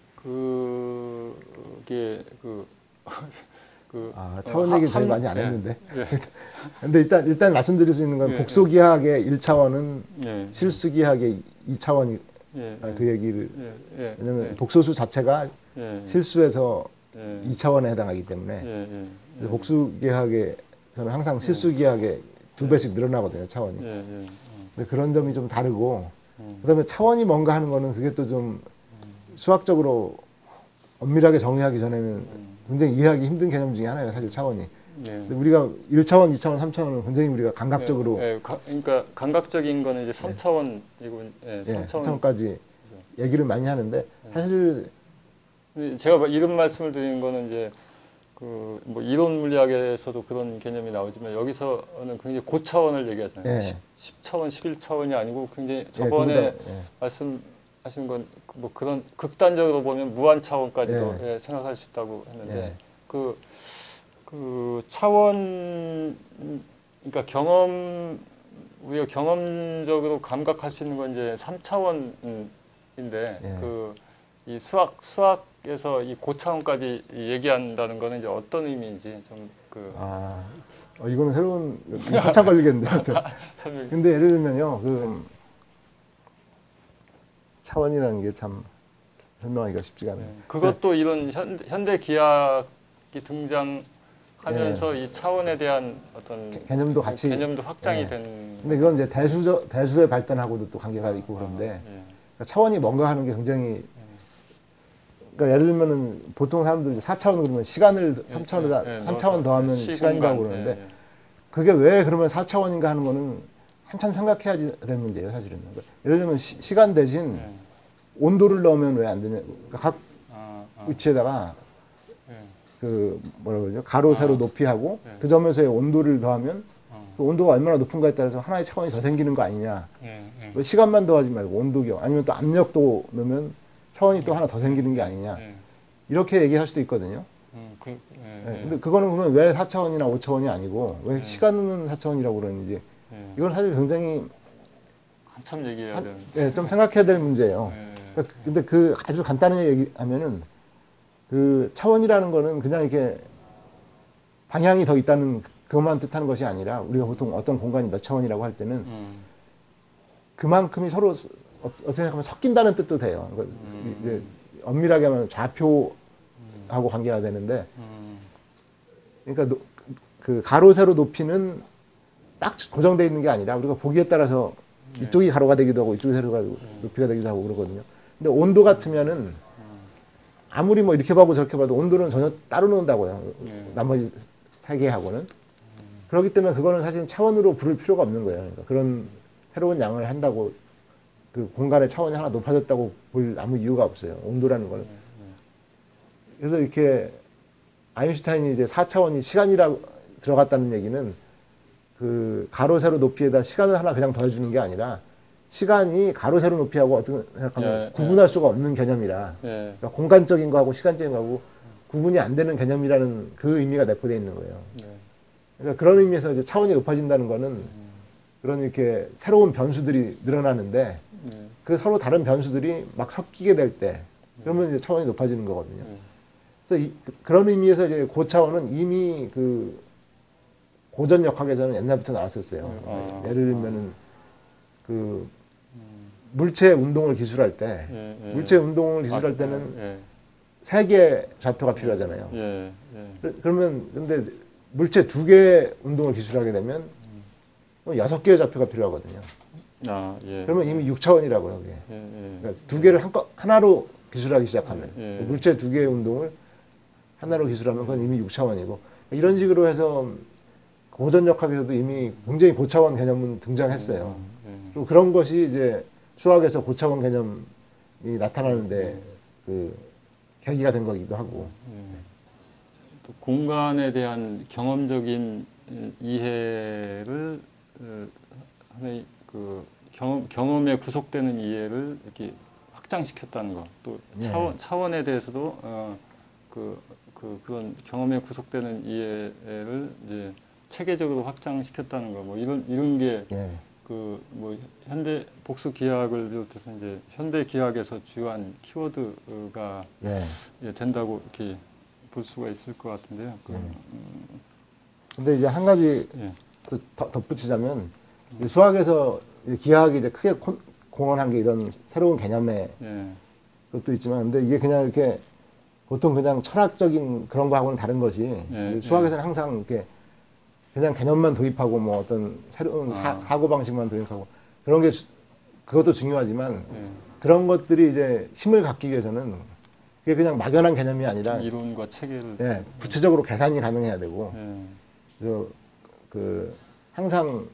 그게 그 그 아, 차원 어, 얘기 한- 저희 많이 안 예, 했는데. 예, 근데 일단 일단 말씀드릴 수 있는 건 예, 복소기하학의 일 차원은 예, 실수기하학의 이 차원이 예, 아, 그 얘기를 예, 예, 왜냐면 예, 복소수 자체가 예, 실수에서 예, 이 차원에 해당하기 때문에 예, 예, 그래서 복수기하학에서는 항상 실수기하학의 두 배씩 늘어나거든요, 차원이. 예, 예, 근데 그런 점이 좀 다르고 음. 그다음에 차원이 뭔가 하는 거는 그게 또 좀 수학적으로 엄밀하게 정의하기 전에는 음. 굉장히 이해하기 힘든 개념 중에 하나예요, 사실 차원이. 예. 근데 우리가 일 차원, 이 차원, 삼 차원은 굉장히 우리가 감각적으로 예, 예, 가, 그러니까 감각적인 거는 이제 삼 차원이고 예, 예, 삼 삼 차원. 차원까지 얘기를 많이 하는데 사실 근데 제가 이런 말씀을 드리는 거는 이제 그 뭐 이론 물리학에서도 그런 개념이 나오지만 여기서는 굉장히 고차원을 얘기하잖아요. 예. 십 차원, 십일 차원이 아니고 굉장히 예, 저번에 그보다, 예. 말씀하신 건 뭐 그런 극단적으로 보면 무한 차원까지도 예. 예, 생각할 수 있다고 했는데 예. 그, 그 차원 그러니까 경험 우리가 경험적으로 감각할 수 있는 건 이제 삼 차원인데 예. 그 이 수학 수학에서 이 고차원까지 얘기한다는 거는 이제 어떤 의미인지 좀 그 아, 어, 이거는 새로운 한참 걸리겠는데요. 저. 설명. 근데 예를 들면요, 그 차원이라는 게 참 설명하기가 쉽지가 않아요. 네. 그것도 이런 현, 현대 기하학이 등장하면서 예. 이 차원에 대한 어떤 개- 개념도 같이. 개념도 확장이 예. 된. 근데 그건 이제 대수 대수의 발전하고도 또 관계가 있고 그런데 예. 그러니까 차원이 뭔가 하는 게 굉장히 그러니까 예를 들면은 보통 사람들 이제 사 차원 그러면 시간을 삼 차원에다 예, 예, 한 차원 넣어서 더하면 시공간, 시간이라고 그러는데 예, 예. 그게 왜 그러면 사 차원인가 하는 거는 한참 생각해야지 될 문제예요, 사실은. 그러니까 예를 들면 시, 시간 대신 예. 온도를 넣으면 왜 안 되냐? 그러니까 각 아, 아, 위치에다가 예. 그 뭐라 그러죠? 가로, 세로, 아, 높이하고 예. 그 점에서의 온도를 더하면 어, 그 온도가 얼마나 높은가에 따라서 하나의 차원이 더 생기는 거 아니냐? 예, 예. 왜 시간만 더하지 말고 온도경 아니면 또 압력도 넣으면 차원이 또 하나 더 생기는 게 아니냐? 예. 이렇게 얘기할 수도 있거든요. 음, 그, 예, 예, 예. 근데 그거는 그러면 왜 사 차원이나 오 차원이 아니고 왜 예. 시간은 사 차원이라고 그러는지 예. 이건 사실 굉장히 한참 얘기해야 한- 되는. 예, 좀 생각해야 될 문제예요. 예. 그러니까 근데 그 아주 간단하게 얘기하면은 그 차원이라는 거는 그냥 이렇게 방향이 더 있다는 그것만 뜻하는 것이 아니라 우리가 보통 어떤 공간이 몇 차원이라고 할 때는 음, 그만큼이 서로 스- 어- 어떻게 생각하면 섞인다는 뜻도 돼요. 그러니까 음. 이제 엄밀하게 하면 좌표하고 관계가 되는데 음, 그러니까 노- 그 가로 세로 높이는 딱 고정되어 있는 게 아니라 우리가 보기에 따라서 네. 이쪽이 가로가 되기도 하고 이쪽이 세로가 높이가 되기도 하고 그러거든요. 근데 온도 같으면은 아무리 뭐 이렇게 봐도 저렇게 봐도 온도는 전혀 따로 논다고요. 네. 나머지 세 개하고는. 그렇기 때문에 그거는 사실 차원으로 부를 필요가 없는 거예요. 그러니까 그런 새로운 양을 한다고 그 공간의 차원이 하나 높아졌다고 볼 아무 이유가 없어요. 온도라는 거는. 그래서 이렇게 아인슈타인이 이제 사 차원이 시간이라고 들어갔다는 얘기는 그 가로 세로 높이에다 시간을 하나 그냥 더해주는 게 아니라 시간이 가로 세로 높이하고 어떻게 생각하면 예, 구분할 수가 없는 개념이라 예. 그러니까 공간적인 거하고 시간적인 거하고 구분이 안 되는 개념이라는 그 의미가 내포되어 있는 거예요. 네. 그러니까 그런 의미에서 이제 차원이 높아진다는 거는 그런 이렇게 새로운 변수들이 늘어나는데 네. 그 서로 다른 변수들이 막 섞이게 될 때 그러면 이제 차원이 높아지는 거거든요. 네. 그래서 이, 그런 의미에서 이제 고차원은 이미 그 고전역학에서는 옛날부터 나왔었어요. 아, 예를 들면은 그 물체 운동을 기술할 때 예, 예. 물체 운동을 기술할 아, 때는 예, 세 개의 좌표가 필요하잖아요. 예, 예. 그- 그러면 근데 물체 두 개의 운동을 기술하게 되면 그럼 여섯 개의 좌표가 필요하거든요. 아, 예. 그러면 이미 육 차원이라고요. 그게. 예, 예. 그러니까 두 개를 한꺼, 하나로 기술하기 시작하면 예. 물체 두 개의 운동을 하나로 기술하면 그건 이미 육 차원이고 이런 식으로 해서 고전역학에서도 이미 굉장히 고차원 개념은 등장했어요. 예. 그리고 그런 것이 이제 수학에서 고차원 개념이 나타나는데 그 계기가 된 거기도 하고. 예. 또 공간에 대한 경험적인 이해를 어, 하나의 그 경험, 경험에 구속되는 이해를 이렇게 확장시켰다는 것. 또 예. 차원, 차원에 대해서도 어, 그, 그 그런 경험에 구속되는 이해를 이제 체계적으로 확장시켰다는 거. 뭐 이런 이런 게 예. 그 뭐 현대 복수 기하학을 비롯해서 이제 현대 기하학에서 주요한 키워드가 예. 예, 된다고 이렇게 볼 수가 있을 것 같은데요. 그, 예. 음, 근데 이제 한 가지 예, 또 덧- 덧붙이자면 이 수학에서 이 기하학이 이제 크게 콘- 공헌한 게 이런 새로운 개념의 예, 것도 있지만 근데 이게 그냥 이렇게 보통 그냥 철학적인 그런 거하고는 다른 것이 예, 이 수학에서는 항상 이렇게 그냥 개념만 도입하고 뭐 어떤 새로운 사, 아. 사고 방식만 도입하고 그런 게 주- 그것도 중요하지만 예. 그런 것들이 이제 힘을 갖기 위해서는 그게 그냥 막연한 개념이 아니라 이론과 체계를 예, 구체적으로 계산이 가능해야 되고 예, 그래서 그 항상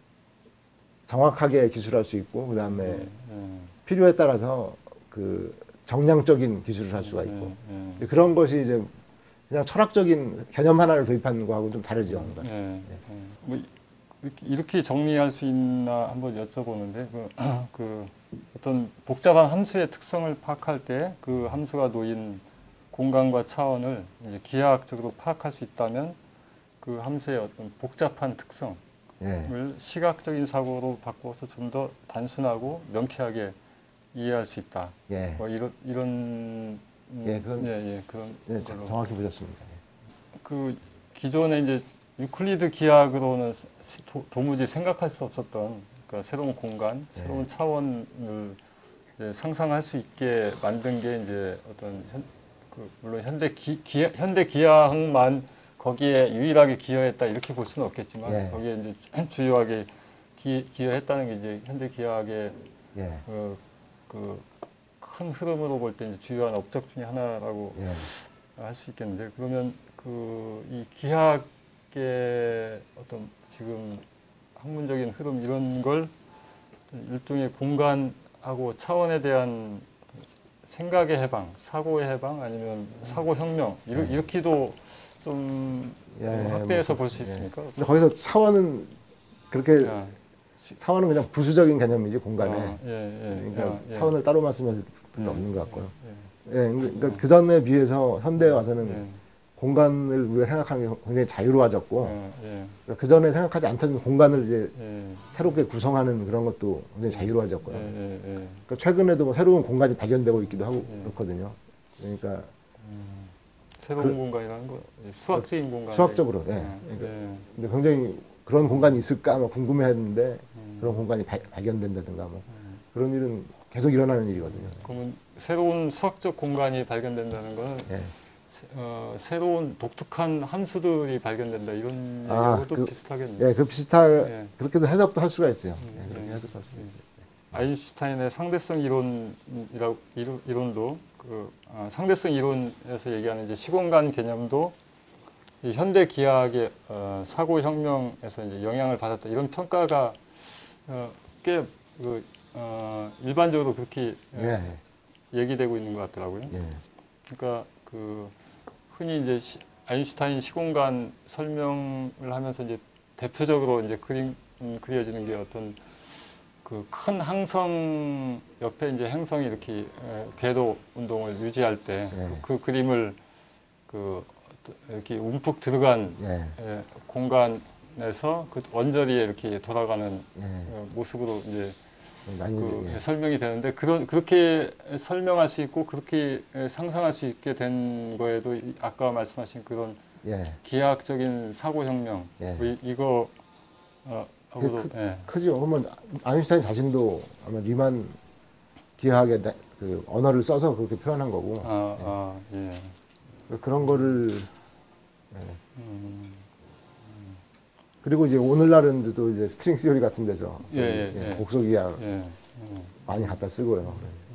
정확하게 기술할 수 있고 그 다음에 예, 필요에 따라서 그 정량적인 기술을 할 수가 있고 예, 예, 그런 것이 이제 그냥 철학적인 개념 하나를 도입하는 거하고 좀 다르죠. 그러니까. 예, 예. 뭐 이렇게, 이렇게 정리할 수 있나 한번 여쭤보는데 그, 그 어떤 복잡한 함수의 특성을 파악할 때 그 함수가 놓인 공간과 차원을 이제 기하학적으로 파악할 수 있다면 그 함수의 어떤 복잡한 특성을 예. 시각적인 사고로 바꿔서 좀 더 단순하고 명쾌하게 이해할 수 있다. 예, 뭐 이런 이런 음, 예, 그건- 예, 예, 그런 예, 걸로. 정확히 보셨습니다. 그 기존에 이제 유클리드 기하학으로는 시- 도, 도무지 생각할 수 없었던 그러니까 새로운 공간, 예. 새로운 차원을 이제 상상할 수 있게 만든 게 이제 어떤 현, 그 물론 현대 기, 기 현대 기하학만 거기에 유일하게 기여했다 이렇게 볼 수는 없겠지만 예. 거기에 이제 주요하게 기, 기여했다는 게 이제 현대 기하학의 예, 그, 그 큰 흐름으로 볼 때 이제 주요한 업적 중에 하나라고 예, 할 수 있겠는데 그러면 그 이 기하학의 어떤 지금 학문적인 흐름 이런 걸 일종의 공간하고 차원에 대한 생각의 해방, 사고의 해방 아니면 사고 혁명 이렇, 네. 이렇게도 좀 예, 확대해서 뭐, 볼 수 예. 있습니까? 근데 거기서 차원은 그렇게 야, 차원은 그냥 부수적인 개념이지 공간에. 어, 예, 예, 그러니까 야, 예. 차원을 따로 말씀하실 필요 없는 것 같고요. 예, 예, 그러니까 그 전에 비해서 현대에 와서는 예, 공간을 우리가 생각하는 게 굉장히 자유로워졌고 예, 예, 그 전에 생각하지 않던 공간을 이제 예, 새롭게 구성하는 그런 것도 굉장히 자유로워졌고요. 예, 예, 예. 그러니까 최근에도 뭐 새로운 공간이 발견되고 있기도 하고 예. 그렇거든요. 그러니까 새로운 그- 공간이라는 거 수학적인 공간. 수학적으로, 예. 그러니까 근데 굉장히 그런 공간이 있을까 뭐 궁금해했는데 그런 공간이 발, 발견된다든가 뭐 그런 일은 계속 일어나는 일이거든요. 그러면 새로운 수학적 공간이 발견된다는 거는 예. 어, 새로운 독특한 함수들이 발견된다 이런 아, 얘기하고도 그- 비슷하겠네요. 예, 그 비슷하 예. 그렇게도 해석도 할 수가 있어요. 음, 예, 그렇게 예. 해석할 수 있어요. 아인슈타인의 상대성 이론이라 이론, 이론도 그 아, 상대성 이론에서 얘기하는 이제 시공간 개념도 이 현대 기하학의 어, 사고 혁명에서 이제 영향을 받았다 이런 평가가 어, 꽤그 어, 일반적으로 그렇게 어, 예, 얘기되고 있는 것 같더라고요. 예, 그러니까 그 흔히 이제 시, 아인슈타인 시공간 설명을 하면서 이제 대표적으로 이제 그림 음, 그려지는 게 어떤 그 큰 항성 옆에 이제 행성이 이렇게 에, 궤도 운동을 유지할 때 그 예. 그림을 그 이렇게 움푹 들어간 예, 에, 공간에서 그 원저리에 이렇게 돌아가는 예. 어, 모습으로 이제 많이 그 예. 설명이 되는데 그런 그렇게 설명할 수 있고 그렇게 상상할 수 있게 된 거에도 이- 아까 말씀하신 그런 예. 기하학적인 사고 혁명 예. 뭐 이, 이거 어, 하고도 그- 예. 크죠. 그러면 아인슈타인 자신도 아마 리만 기하학의 나- 그 언어를 써서 그렇게 표현한 거고 아, 아, 예. 그런 거를 음, 그리고 이제 오늘날은 또 이제 스트링 시오리 같은 데서 예, 예, 예, 예. 복소 기하 예. 음. 많이 갖다 쓰고요.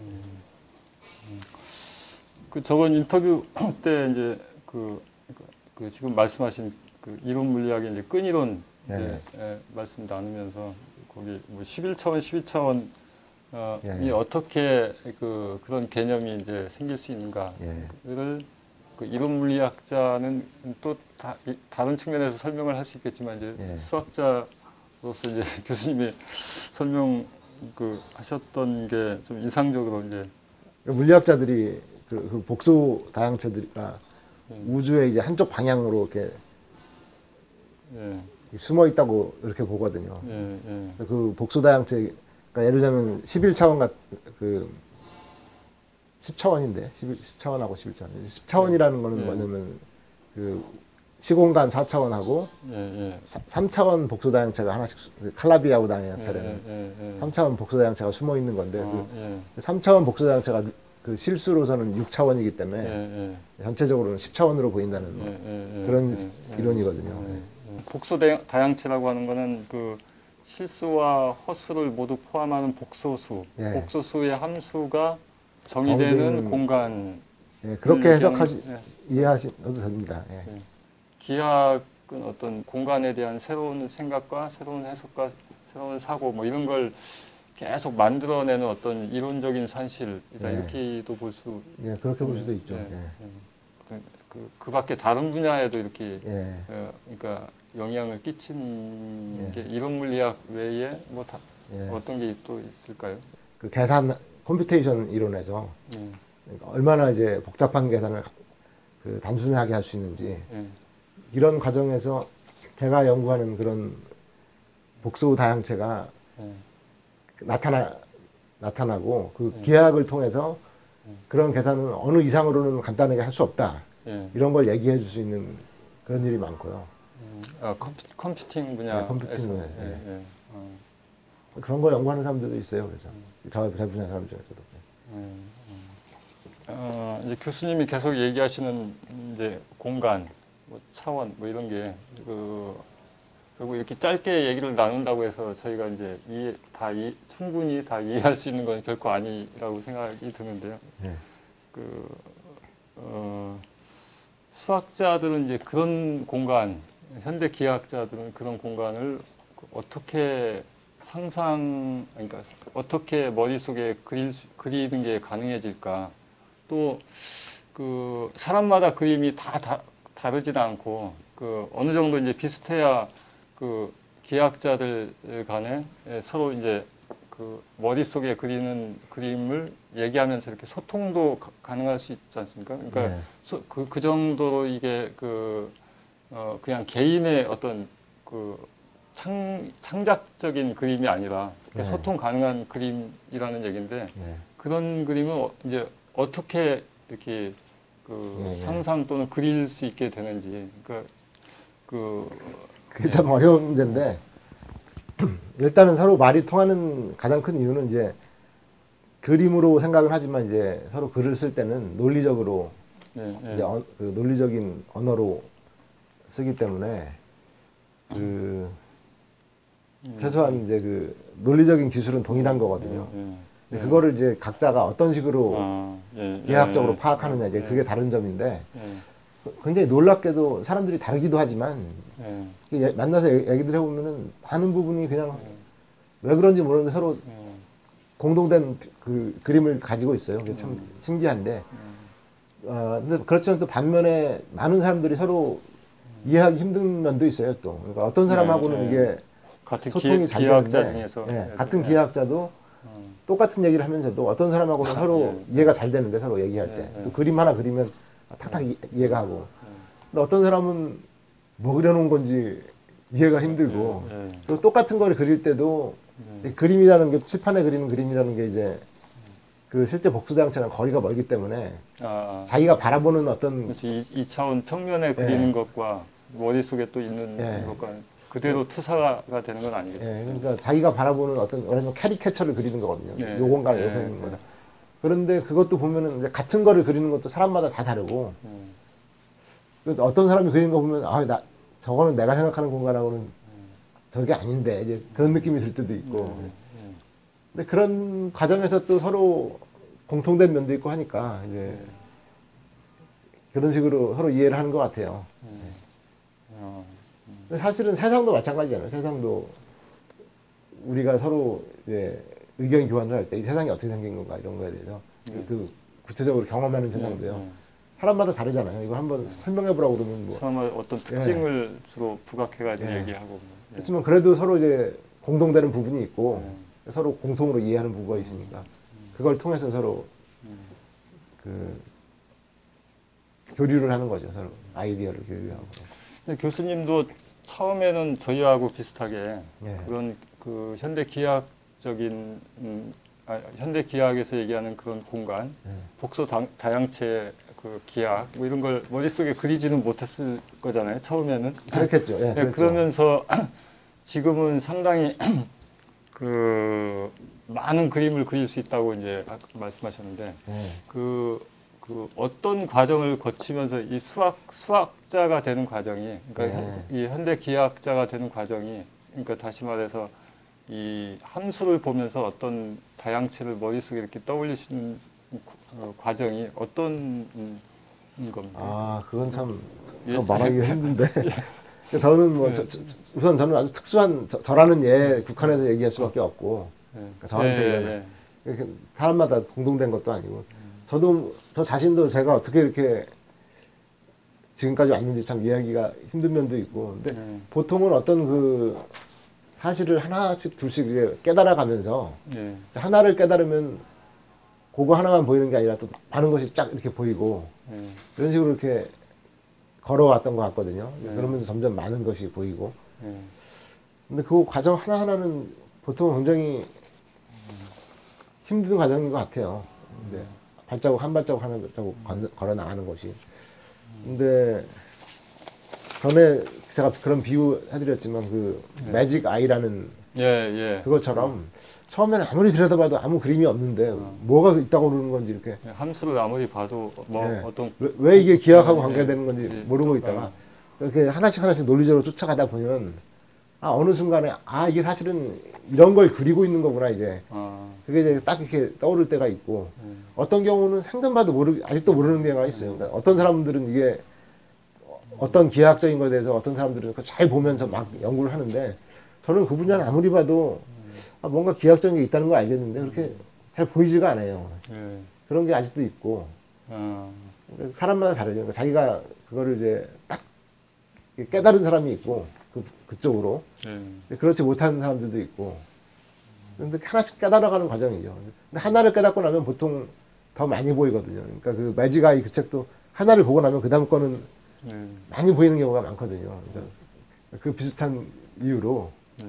그 저번 인터뷰 때 이제 그, 그, 그 지금 말씀하신 그 이론 물리학의 이제 끈이론 예. 이제 예, 말씀 나누면서 거기 뭐 십일 차원, 십이 차원 어, 예. 이 어떻게 그 그런 개념이 이제 생길 수 있는가를 예. 그 이론 물리학자는 또 다, 이- 다른 측면에서 설명을 할 수 있겠지만 이제 예. 수학자로서 이제 교수님이 설명 그 하셨던 게 좀 인상적으로 이제 물리학자들이 그, 그 복소 다양체들과 음. 우주의 이제 한쪽 방향으로 이렇게 예, 숨어 있다고 이렇게 보거든요. 예, 예. 그 복소 다양체, 그러니까 예를 들면 십일 차원 같, 그 십 차원인데 십 차원하고 십일 차원. 십 차원이라는 거는 예. 뭐냐면 그 시공간 사 차원하고 예, 예. 삼 차원 복소 다양체가 하나씩 수- 그 칼라비아우 예, 다양체라는 예, 예. 삼 차원 복소 다양체가 숨어 있는 건데 어, 예, 그 삼 차원 복소 다양체가 그 실수로서는 육 차원이기 예, 때문에 예. 전체적으로는 십 차원으로 보인다는 뭐 예, 예, 예. 그런 예, 예. 이론이거든요. 예, 예. 복소 대- 다양체라고 하는 거는 그 실수와 허수를 모두 포함하는 복소수, 예. 복소수의 함수가 정의되는 정의되는 공간. 예, 그렇게 해석하시 예. 이해하셔도 됩니다. 예. 예. 기하학은 어떤 공간에 대한 새로운 생각과 새로운 해석과 새로운 사고 뭐 이런 걸 계속 만들어내는 어떤 이론적인 산실이다 예. 이렇게도 볼 수. 예, 그렇게 볼 수도 예, 있죠. 예, 예. 예. 그, 그, 그 밖에 다른 분야에도 이렇게 예. 어, 그러니까 영향을 끼친 예. 게 이론 물리학 외에 뭐 다, 예. 어떤 게 또 있을까요? 그 계산 컴퓨테이션 이론에서 예, 그러니까 얼마나 이제 복잡한 계산을 그 단순하게 할 수 있는지 예, 이런 과정에서 제가 연구하는 그런 복소 다양체가 예, 나타나 나타나고 그 예. 기하학을 통해서 그런 계산은 어느 이상으로는 간단하게 할 수 없다. 예. 이런 걸 얘기해 줄 수 있는 그런 일이 많고요. 음, 아, 컴퓨, 컴퓨팅 분야에서. 네, 컴퓨팅 분야, 예, 예. 예. 어, 그런 거 연구하는 사람들도 있어요. 그래서 저, 저 분야 사람 중에서도. 예, 음. 어, 이제 교수님이 계속 얘기하시는 이제 공간, 뭐 차원, 뭐 이런 게 그, 그리고 이렇게 짧게 얘기를 나눈다고 해서 저희가 이제 이해, 다 이, 충분히 다 이해할 수 있는 건 결코 아니라고 생각이 드는데요. 네. 그 어, 수학자들은 이제 그런 공간, 현대 기하학자들은 그런 공간을 어떻게 상상, 그러니까 어떻게 머릿속에 그릴 수, 그리는 게 가능해질까? 또 그 사람마다 그림이 다, 다 다르지도 않고 그 어느 정도 이제 비슷해야 그 기하학자들 간에 서로 이제 그 머릿속에 그리는 그림을 얘기하면서 이렇게 소통도 가, 가능할 수 있지 않습니까? 그러니까 네. 소, 그, 그 정도로 이게 그, 어, 그냥 개인의 어떤 그 창, 창작적인 그림이 아니라 네. 소통 가능한 그림이라는 얘기인데 네. 그런 그림을 어- 이제 어떻게 이렇게 그 네, 네. 상상 또는 그릴 수 있게 되는지 그러니까 그 그게 참 어려운 문제인데 일단은 서로 말이 통하는 가장 큰 이유는 이제 그림으로 생각을 하지만 이제 서로 글을 쓸 때는 논리적으로 예, 예. 이제 어, 그 논리적인 언어로 쓰기 때문에 그 음. 최소한 이제 그 논리적인 기술은 동일한 거거든요. 예, 예. 근데 그거를 이제 각자가 어떤 식으로 아, 예, 기하학적으로 예, 파악하느냐 이제 예, 그게 다른 점인데 예, 굉장히 놀랍게도 사람들이 다르기도 하지만 예, 이렇게 만나서 얘- 얘기들 해보면은 많은 부분이 그냥 왜 그런지 모르는데 서로 예, 공동된 그 그림을 가지고 있어요. 그게 참 음. 신기한데, 음. 어, 근데 그렇지만 또 반면에 많은 사람들이 서로 이해하기 힘든 면도 있어요. 또 그러니까 어떤 사람하고는 네, 이게 같은 소통이 기, 잘 기하학자 되는데, 중에서 예, 예, 같은 예. 기하학자도 음. 똑같은 얘기를 하면서도 어떤 사람하고는 아, 서로 예, 이해가 잘 되는데 서로 얘기할 예, 때 예. 또 그림 하나 그리면 탁탁 이, 이해가 하고, 예. 근데 어떤 사람은 뭐 그려놓은 건지 이해가 힘들고 예, 예. 또 똑같은 걸 그릴 때도 예. 이 그림이라는 게 칠판에 그리는 그림이라는 게 이제 그 실제 복수대항처럼 거리가 멀기 때문에 아, 아. 자기가 바라보는 어떤 그렇지. 이, 이 차원 평면에 그리는 것과 머릿속에 또 있는 예. 것과 그대로 투사가 되는 건 아니겠죠. 예, 그러니까 자기가 바라보는 어떤 말하자면 캐리케처를 그리는 거거든요. 예. 요 공간을 예. 이렇게 그리는 거다. 그런데 그것도 보면은 이제 같은 거를 그리는 것도 사람마다 다 다르고 음. 그 어떤 사람이 그리는 거 보면 아, 나 저거는 내가 생각하는 공간하고는 저게 아닌데 이제 그런 느낌이 들 때도 있고. 음. 근데 그런 과정에서 또 서로 공통된 면도 있고 하니까 이제 음. 그런 식으로 서로 이해를 하는 것 같아요. 음. 어. 근데 사실은 세상도 마찬가지잖아요. 세상도 우리가 서로 이제 의견 교환을 할 때 이 세상이 어떻게 생긴 건가 이런 거에 대해서 네. 그 구체적으로 경험하는 세상도요. 네, 네. 사람마다 다르잖아요. 이걸 한번 설명해 보라고 그러면 뭐 사람의 어떤 특징을 주로 부각해가지고 예. 얘기하고. 뭐. 예. 그렇지만 그래도 서로 이제 공동되는 부분이 있고 네. 서로 공통으로 이해하는 부분이 있으니까 그걸 통해서 서로 음. 그 교류를 하는 거죠. 서로 아이디어를 교류하고. 근데 교수님도 처음에는 저희하고 비슷하게 예. 그런 그 현대 기하학적인 음, 아, 현대 기하학에서 얘기하는 그런 공간, 예. 복소 다, 다양체 그 기하학 뭐 이런 걸 머릿속에 그리지는 못했을 거잖아요. 처음에는. 그렇겠죠. 예, 예, 그렇죠. 그러면서 지금은 상당히 그 많은 그림을 그릴 수 있다고 이제 아까 말씀하셨는데 예. 그, 그 어떤 과정을 거치면서 이 수학 수학자가 되는 과정이 그러니까 네. 현- 이 현대 기하학자가 되는 과정이 그러니까 다시 말해서 이 함수를 보면서 어떤 다양체를 머릿속에 이렇게 떠올리시는 어, 과정이 어떤 음, 겁니까? 아, 그건 참, 예. 참 말하기가 힘든데. 저는 뭐, 저, 저, 우선 저는 아주 특수한, 저, 저라는 예 국한해서 얘기할 수밖에 없고, 예. 그러니까 저한테 예, 이거는 예, 이렇게 사람마다 공동된 것도 아니고, 저도, 저 자신도 제가 어떻게 이렇게 지금까지 왔는지 참 이해하기가 힘든 면도 있고, 근데 예. 보통은 어떤 그 사실을 하나씩 둘씩 이제 깨달아 가면서, 예. 하나를 깨달으면 그거 하나만 보이는 게 아니라 또 많은 것이 쫙 이렇게 보이고, 예. 이런 식으로 이렇게 걸어왔던 것 같거든요. 네. 그러면서 점점 많은 것이 보이고. 예. 근데 그 과정 하나하나는 보통 굉장히 힘든 과정인 것 같아요. 근데 발자국 한 발자국 한 발자국 건- 걸어 나가는 것이. 근데 전에 제가 그런 비유 해드렸지만 그 매직 아이라는 예, 예. 그것처럼 처음에는 아무리 들여다봐도 아무 그림이 없는데 뭐가 있다고 그러는 건지 이렇게 예, 함수를 아무리 봐도 뭐 예. 어떤 왜, 왜 이게 기하학하고 예, 관계되는 건지 예, 모르고 예. 있다가 이렇게 하나씩 하나씩 논리적으로 쫓아가다 보면 아 어느 순간에 아 이게 사실은 이런 걸 그리고 있는 거구나 이제 아, 그게 이제 딱 이렇게 떠오를 때가 있고 음. 어떤 경우는 생전봐도 모르 아직도 모르는 데가 있어요. 그러니까 어떤 사람들은 이게 어떤 기하학적인 것에 대해서 어떤 사람들은 그걸 잘 보면서 막 연구를 하는데 저는 그 분야는 아무리 봐도 아, 뭔가 기하학적인 게 있다는 걸 알겠는데 그렇게 잘 보이지가 않아요. 예. 그런 게 아직도 있고 아, 사람마다 다르죠. 그러니까 자기가 그거를 이제 딱 깨달은 사람이 있고 그, 그쪽으로 예. 근데 그렇지 못하는 사람들도 있고 근데 하나씩 깨달아가는 과정이죠. 근데 하나를 깨닫고 나면 보통 더 많이 보이거든요. 그러니까 그 매직아이 그 책도 하나를 보고 나면 그 다음 거는 예. 많이 보이는 경우가 많거든요. 그러니까 그 비슷한 이유로 예.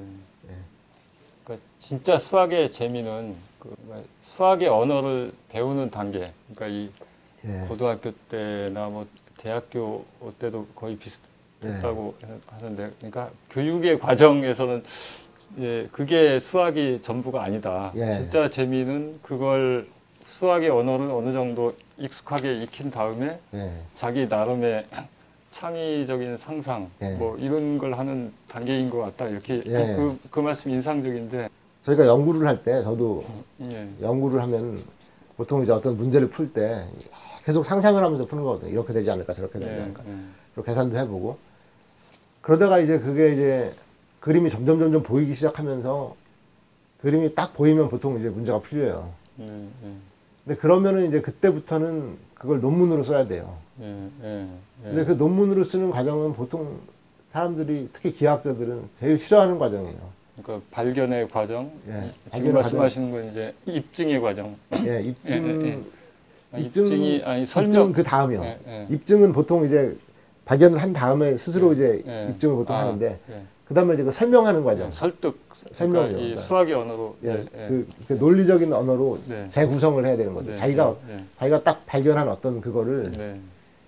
그러니까 진짜 수학의 재미는 그 수학의 언어를 배우는 단계. 그러니까 이 예. 고등학교 때나 뭐 대학교 때도 거의 비슷하다고 네. 하는데, 그러니까 교육의 과정에서는 예, 그게 수학이 전부가 아니다. 예. 진짜 재미는 그걸 수학의 언어를 어느 정도 익숙하게 익힌 다음에 예. 자기 나름의 창의적인 상상 예. 뭐 이런 걸 하는 단계인 것 같다. 이렇게 예. 그, 그 말씀 인상적인데. 저희가 연구를 할 때 저도 예. 연구를 하면 보통 이제 어떤 문제를 풀 때 계속 상상을 하면서 푸는 거거든요. 이렇게 되지 않을까 저렇게 되지 예. 않을까. 예. 그리고 계산도 해보고 그러다가 이제 그게 이제 그림이 점점 점점 보이기 시작하면서 그림이 딱 보이면 보통 이제 문제가 풀려요. 예. 예. 근데 그러면은 이제 그때부터는 그걸 논문으로 써야 돼요. 예. 예. 예. 근데 그 논문으로 쓰는 과정은 보통 사람들이 특히 기하학자들은 제일 싫어하는 과정이에요. 그러니까 발견의 과정, 예, 이- 지금 발견의 말씀하시는 건 이제 입증의 과정. 예, 입증, 예, 예, 아, 입증, 입증이 아니 설명. 입증 그 다음이요. 예, 예. 입증은 보통 이제 발견을 한 다음에 스스로 예, 이제 예. 입증을 보통 아, 하는데 예. 그 다음에 이제 그 설명하는 과정. 예, 설득. 설명이요, 그러니까 이 그러니까. 수학의 언어로. 예, 예, 예. 그, 그 논리적인 언어로 네. 재구성을 해야 되는 거죠. 네, 자기가 네, 네. 자기가 딱 발견한 어떤 그거를 네.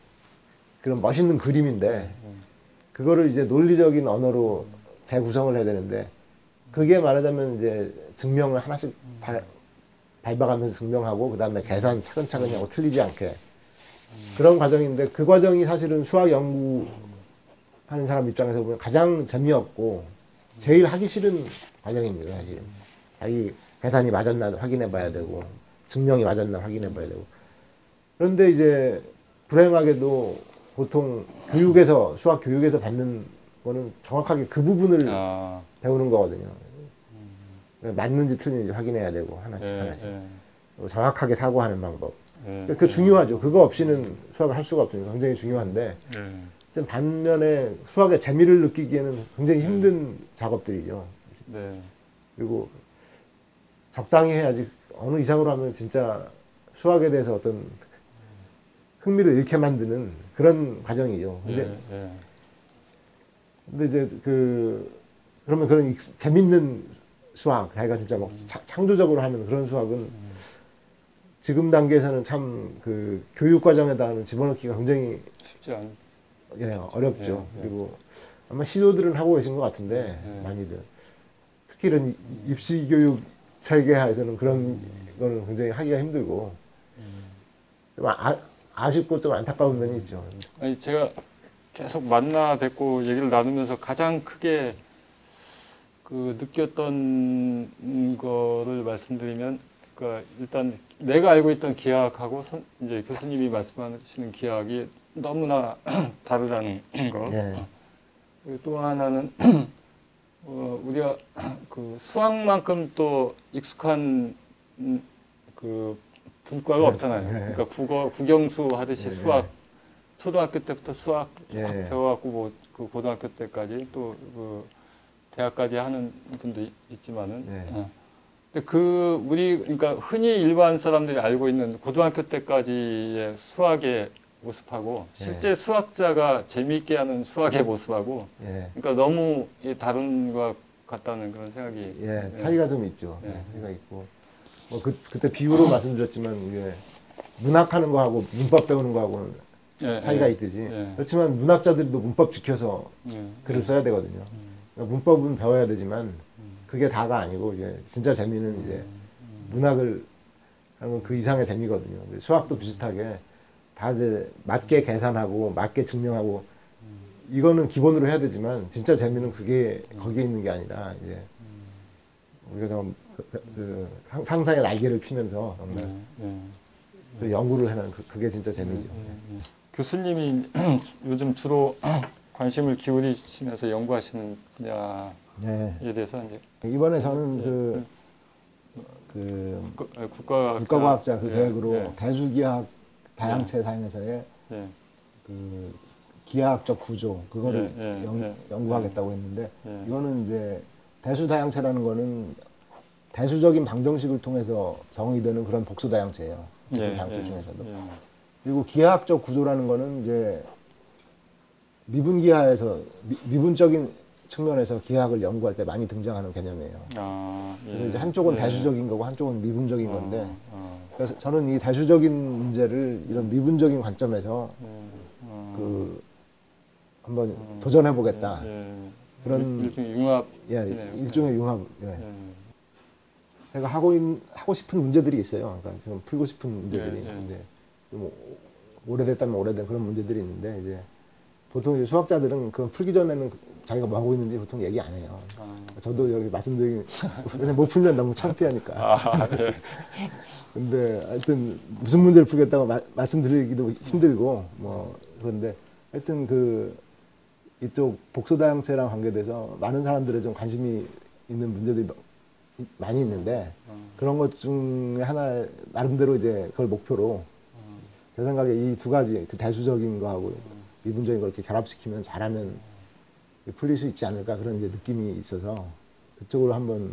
그런 멋있는 그림인데 네. 그거를 이제 논리적인 언어로 재구성을 해야 되는데 그게 말하자면 이제 증명을 하나씩 다 밟아가면서 증명하고 그 다음에 계산 차근차근히 하고 틀리지 않게 그런 과정인데 그 과정이 사실은 수학 연구하는 사람 입장에서 보면 가장 재미없고 제일 하기 싫은 과정입니다. 사실 자기 계산이 맞았나 확인해 봐야 되고 증명이 맞았나 확인해 봐야 되고 그런데 이제 불행하게도 보통 교육에서 수학 교육에서 받는 거는 정확하게 그 부분을 아, 배우는 거거든요. 맞는지 틀린지 확인해야 되고 하나씩 예, 하나씩 예, 그리고 정확하게 사고하는 방법. 예, 그 중요하죠. 그거 없이는 수학을 할 수가 없으니까 굉장히 중요한데 예. 좀 반면에 수학의 재미를 느끼기에는 굉장히 힘든 작업들이죠. 네. 그리고 적당히 해야지 어느 이상으로 하면 진짜 수학에 대해서 어떤 흥미를 잃게 만드는 그런 과정이죠. 근데, 예, 예. 근데 이제 그 그러면 그런 익- 재밌는 수학, 자기가 진짜 막 차- 창조적으로 하는 그런 수학은 지금 단계에서는 참 그 교육 과정에다는 집어넣기가 굉장히 쉽지 않. 예, 어렵죠. 예, 예. 그리고 아마 시도들은 하고 계신 것 같은데 예. 많이들 특히 이런 입시 교육 세계에서는 그런 거는 굉장히 하기가 힘들고 좀 아, 아쉽고 좀 안타까운 면이 있죠. 아니 제가 계속 만나 뵙고 얘기를 나누면서 가장 크게 그 느꼈던 거를 말씀드리면, 그러니까 일단 내가 알고 있던 기하학하고 선, 이제 교수님이 말씀하시는 기하학이 너무나 다르다는 거. 예. 그리고 또 하나는 어, 우리가 그 수학만큼 또 익숙한 음, 그 분과가 네, 없잖아요. 네. 그러니까 국어, 국영수 하듯이 네, 수학, 초등학교 때부터 수학 쫙 네. 배워갖고 뭐 그 고등학교 때까지 또 그 대학까지 하는 분도 있- 있지만은. 네. 어. 근데 그 우리 그러니까 흔히 일반 사람들이 알고 있는 고등학교 때까지의 수학의 모습하고 네. 실제 수학자가 재미있게 하는 수학의 모습하고 예. 그러니까 너무 이 다른 것 같다는 그런 생각이. 예, 차이가 좀 있죠. 예. 예, 차이가 있고. 뭐 그, 그때 비유로 말씀드렸지만 이게 문학하는 거하고 문법 배우는 거하고는 예, 차이가 예, 있듯이 예. 그렇지만 문학자들도 문법 지켜서 예, 글을 예. 써야 되거든요. 그러니까 문법은 배워야 되지만 그게 다가 아니고 이제 진짜 재미는 이제 문학을 하는 건 그 이상의 재미거든요. 수학도 비슷하게 다 이제 맞게 계산하고 맞게 증명하고 이거는 기본으로 해야 되지만 진짜 재미는 그게 거기에 있는 게 아니라 이제 우리가 좀 그, 그 상- 상상의 날개를 피면서 정말 예, 예. 그 연구를 하는 그, 그게 진짜 재미죠. 교수님이 요즘 주로 관심을 기울이시면서 연구하시는 분야에 네. 대해서 이제 이번에 저는 예, 그, 그 국가, 예, 국가과학자, 국가과학자 그 예, 계획으로 예, 대수기하학 다양체 사용에서의 예, 그 기하학적 구조 그거를 예, 예, 연, 예, 연구하겠다고 했는데 예. 이거는 이제 대수 다양체라는 거는 대수적인 방정식을 통해서 정의되는 그런 복수 다양체예요. 복수 예, 다양체 예, 중에서도. 예. 그리고 기하학적 구조라는 거는 이제 미분기하에서 미, 미분적인 측면에서 기하학을 연구할 때 많이 등장하는 개념이에요. 아, 예, 그래서 이제 한쪽은 예. 대수적인 거고 한쪽은 미분적인 어, 건데 어, 그래서 저는 이 대수적인 문제를 이런 미분적인 관점에서 예, 어, 그 한번 도전해 보겠다. 예, 그런- 일- 일종의 융합, 예, 일종의 융합. 예. 예, 제가 하고 있, 하고 싶은 문제들이 있어요. 그러니까 지금 풀고 싶은 문제들이. 예, 예. 근데 좀 오- 오래됐다면 오래된 그런 문제들이 있는데 이제 보통 이제 수학자들은 그 풀기 전에는 자기가 뭐 하고 있는지 보통 얘기 안 해요. 아, 저도 여기 말씀드린 그냥 못 풀면 너무 창피하니까. 아, 예, 근데 하여튼 무슨 문제를 풀겠다고 마- 말씀드리기도 힘들고 뭐 그런데 하여튼 그 이쪽 복소다양체랑 관계돼서 많은 사람들의 좀 관심이 있는 문제들이 많이 있는데 그런 것 중에 하나 나름대로 이제 그걸 목표로 제 생각에 이 두 가지 그 대수적인 거하고 미분적인 걸 이렇게 결합시키면 잘하면 풀릴 수 있지 않을까 그런 이제 느낌이 있어서 그쪽으로 한번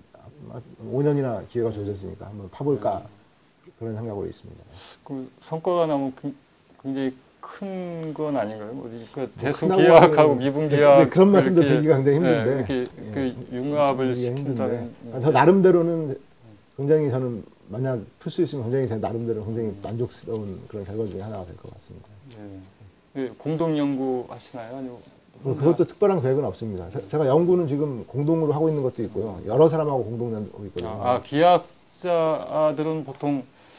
오 년이나 기회가 주어졌으니까 한번 파볼까 그런 생각으로 있습니다. 그 성과가 나면 그- 굉장히 큰 건 아닌가요? 어디 그 대수 크다고 기하학하고 하면- 미분 네, 기하학 네, 그런 말씀도 이렇게, 드리기가 굉장히 힘든데 예, 이렇게 예. 그 융합을 이게 시킨다는 힘든데 저 나름대로는 굉장히 저는 만약 풀 수 있으면 굉장히 제 나름대로 굉장히 만족스러운 그런 결과 중에 하나가 될 것 같습니다. 예. 예, 공동 연구 하시나요? 아니면 뭐 그것도 특별한 계획은 없습니다. 제- 제가 연구는 지금 공동으로 하고 있는 것도 있고요. 여러 사람하고 공동 연구하고 있거든요. 아, 아, 기하학자들은 보통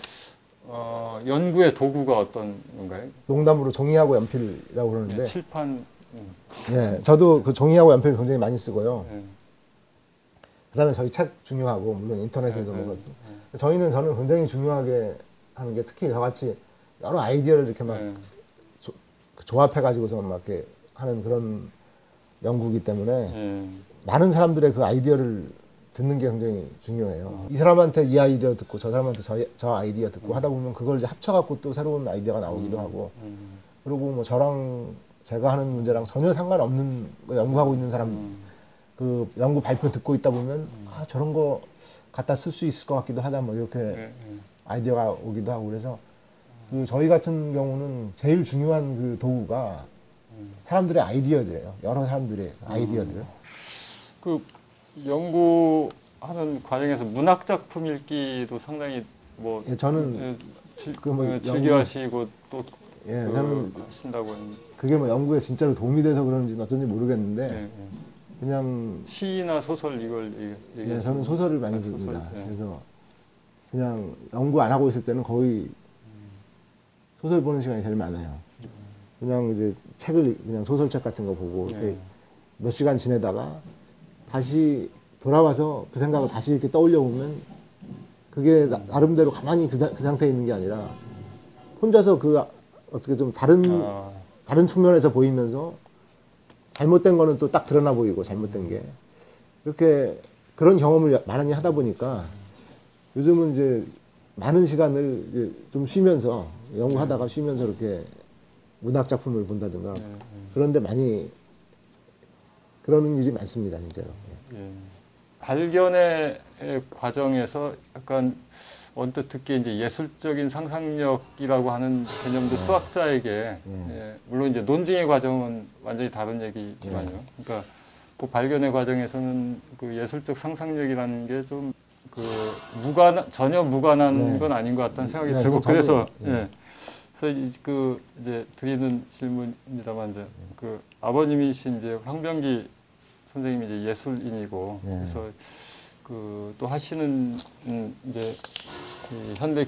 어, 연구의 도구가 어떤 건가요? 농담으로 종이하고 연필이라고 그러는데 예, 칠판. 음, 예, 저도 그 종이하고 연필 굉장히 많이 쓰고요. 예, 그다음에 저희 책 중요하고 물론 인터넷에서 예, 뭐 예, 것도 저희는 저는 굉장히 중요하게 하는 게 특히 저같이 여러 아이디어를 이렇게 막 예, 조, 조합해 가지고서 막 이렇게 하는 그런 연구이기 때문에 예, 많은 사람들의 그 아이디어를 듣는 게 굉장히 중요해요. 이 사람한테 이 아이디어 듣고 저 사람한테 저, 저 아이디어 듣고 하다 보면 그걸 이제 합쳐갖고 또 새로운 아이디어가 나오기도 하고 음, 그리고 뭐 저랑 제가 하는 문제랑 전혀 상관없는 거 연구하고 있는 사람 음, 그 연구 발표 듣고 있다 보면 아 저런 거 갖다 쓸 수 있을 것 같기도 하다 뭐 이렇게 예, 예. 아이디어가 오기도 하고 그래서 그 저희 같은 경우는 제일 중요한 그 도구가 사람들의 아이디어들이에요. 여러 사람들의 아이디어들. 그 연구하는 과정에서 문학 작품 읽기도 상당히 뭐 예, 저는 예, 즐, 그뭐 예, 즐겨 연구- 하시고 또 예, 그 저는 하신다고 했는데 그게 뭐 연구에 진짜로 도움이 돼서 그런지 어쩐지 모르겠는데 예, 예. 그냥 시나 소설 이걸 얘기- 예, 얘기하시는 저는 소설을 많이 아, 소설, 씁니다. 예. 그래서 그냥 연구 안 하고 있을 때는 거의 소설 보는 시간이 제일 많아요. 그냥 이제 책을 그냥 소설책 같은 거 보고 이렇게 예. 몇 시간 지내다가 다시 돌아와서 그 생각을 다시 이렇게 떠올려 보면 그게 나, 나름대로 가만히 그, 사- 그 상태에 있는 게 아니라 혼자서 그 아- 어떻게 좀 다른 아, 다른 측면에서 보이면서 잘못된 거는 또 딱 드러나 보이고 잘못된 게 이렇게 그런 경험을 많이 하다 보니까 요즘은 이제 많은 시간을 이제 좀 쉬면서 연구하다가 쉬면서 이렇게 문학 작품을 본다든가 예, 예. 그런데 많이 그러는 일이 많습니다, 진짜로. 예. 발견의 과정에서 약간 언뜻 듣기에 이제 예술적인 상상력이라고 하는 개념도 수학자에게 예, 물론 이제 논증의 과정은 완전히 다른 얘기지만요. 그러니까 그 발견의 과정에서는 그 예술적 상상력이라는 게 좀 그 무관 전혀 무관한 네. 건 아닌 것 같다는 생각이 네, 들고 저도, 그래서 예. 예. 그래서 이- 그 이제 드리는 질문입니다만 이제 그 아버님이신 이제 황병기 선생님이 이제 예술인이고 네. 그래서 그 또 하시는 음 이제 이 현대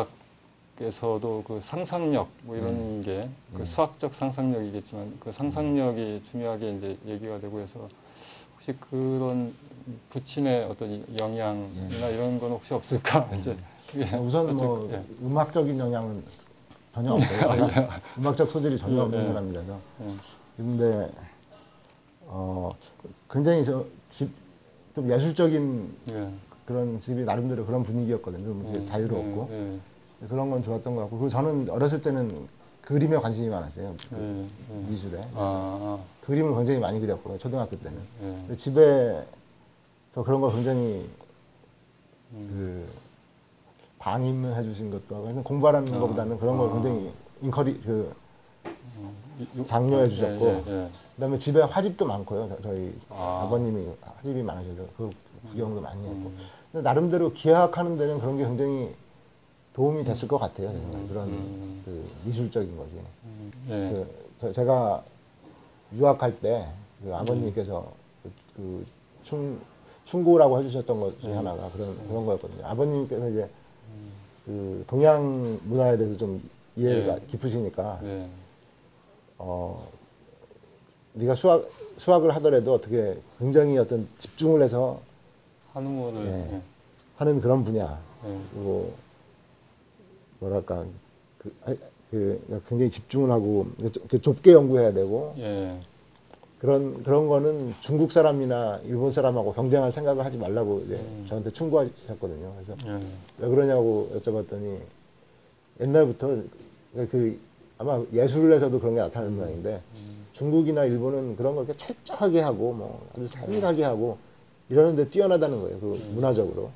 기하학에서도 그 상상력 뭐 이런 게 그 네. 수학적 상상력이겠지만 그 상상력이 중요하게 이제 얘기가 되고 해서 혹시 그런 부친의 어떤 영향이나 이런 건 혹시 없을까 이제 그게 우선 뭐 어쩔- 예. 음악적인 영향은 전혀 없어요. 제가 음악적 소질이 전혀 예, 없는 예. 사람이라서. 예. 근데 어 굉장히 저 집 좀 예술적인 예. 그런 집이 나름대로 그런 분위기였거든요. 좀 이렇게 예. 자유롭고 예. 예. 그런 건 좋았던 것 같고. 그리고 저는 어렸을 때는 그림에 관심이 많았어요. 그 예. 예. 미술에 아, 그림을 굉장히 많이 그렸고요. 초등학교 때는. 예. 근데 집에서 그런 걸 굉장히 그 방임해 주신 것도 하고 공부하라는 아, 것보다는 그런 걸 아. 굉장히 인커리 그 이- 요- 장려해 예, 주셨고 예, 예. 그다음에 집에 화집도 많고요. 저- 저희 아. 아. 버님이 화집이 많으셔서 그 구경도 많이 했고. 음. 근데 나름대로 기하학하는 데는 그런 게 굉장히 도움이 됐을 것 같아요. 제 생각에. 그런 음. 그 미술적인 거지. 음, 예. 그 저- 제가 유학할 때 그 아버님께서 그, 그 충, 충고라고 해주셨던 것 중에 하나가 그런 그런 거였거든요. 아버님께서 이제 그 동양 문화에 대해서 좀 이해가 예. 깊으시니까 예. 어 네가 수학 수학을 하더라도 어떻게 굉장히 어떤 집중을 해서 한우물을 예. 예. 하는 그런 분야 예. 그리고 뭐랄까 그, 아, 그 굉장히 집중을 하고 그 좁게 연구해야 되고 예. 그런 그런 거는 중국 사람이나 일본 사람하고 경쟁할 생각을 하지 말라고 이제 저한테 충고하셨거든요. 그래서 예. 왜 그러냐고 여쭤봤더니 옛날부터 그 아마 예술에서도 그런 게 나타나는 모양인데 중국이나 일본은 그런 걸 이렇게 철저하게 하고 뭐 아주 세밀하게 하고 이러는데 뛰어나다는 거예요. 그 문화적으로.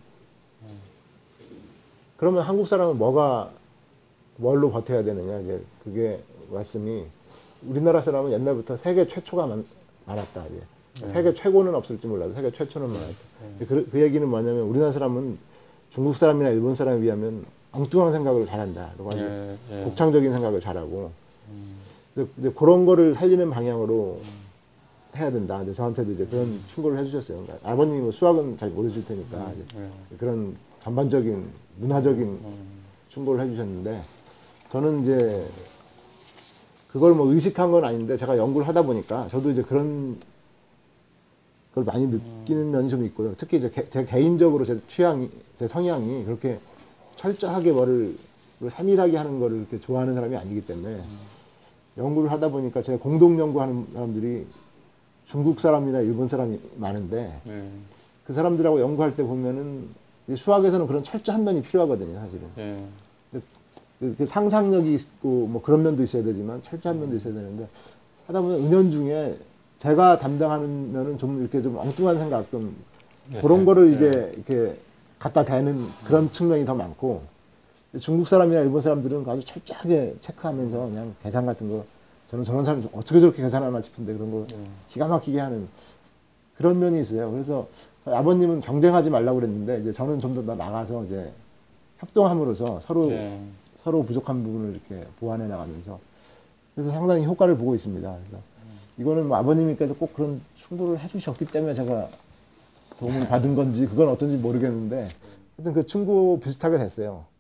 그러면 한국 사람은 뭐가 뭘로 버텨야 되느냐 이제 그게 말씀이 우리나라 사람은 옛날부터 세계 최초가 많, 많았다. 이제. 세계 최고는 없을지 몰라도 세계 최초는 많았다. 그, 그 얘기는 뭐냐면 우리나라 사람은 중국 사람이나 일본 사람에 비하면 엉뚱한 생각을 잘한다. 그리고 아주 예. 예. 독창적인 생각을 잘하고 그래서 이제 그런 거를 살리는 방향으로 해야 된다. 근데 저한테도 이제 그런 충고를 해주셨어요. 그러니까 아버님은 수학은 잘 모르실 테니까 이제 예. 그런 전반적인 문화적인 충고를 해주셨는데 저는 이제 그걸 뭐 의식한 건 아닌데 제가 연구를 하다 보니까 저도 이제 그런 걸 많이 느끼는 면이 좀 있고요. 특히 이제 개, 제 개인적으로 제 취향이, 제 성향이 그렇게 철저하게 뭐를 세밀하게 하는 거를 이렇게 좋아하는 사람이 아니기 때문에 연구를 하다 보니까 제가 공동 연구하는 사람들이 중국 사람이나 일본 사람이 많은데 예. 그 사람들하고 연구할 때 보면은 이 수학에서는 그런 철저한 면이 필요하거든요, 사실은. 예. 그, 그 상상력이 있고 뭐 그런 면도 있어야 되지만 철저한 면도 있어야 되는데 하다 보면 은연중에 제가 담당하는 면은 좀 이렇게 좀 엉뚱한 생각 좀 예. 그런 거를 예. 이제 이렇게 갖다 대는 그런 측면이 더 많고 중국 사람이나 일본 사람들은 아주 철저하게 체크하면서 그냥 계산 같은 거 저는 저런 사람이 어떻게 저렇게 계산하나 싶은데 그런 거 기가 막히게 하는 그런 면이 있어요. 그래서 아버님은 경쟁하지 말라고 그랬는데 이제 저는 좀 더 나가서 이제 협동함으로써 서로 예. 서로 부족한 부분을 이렇게 보완해 나가면서 그래서 상당히 효과를 보고 있습니다. 그래서 이거는 뭐 아버님께서 꼭 그런 충고를 해주셨기 때문에 제가 도움을 받은 건지 그건 어떤지 모르겠는데 하여튼 그 충고 비슷하게 됐어요.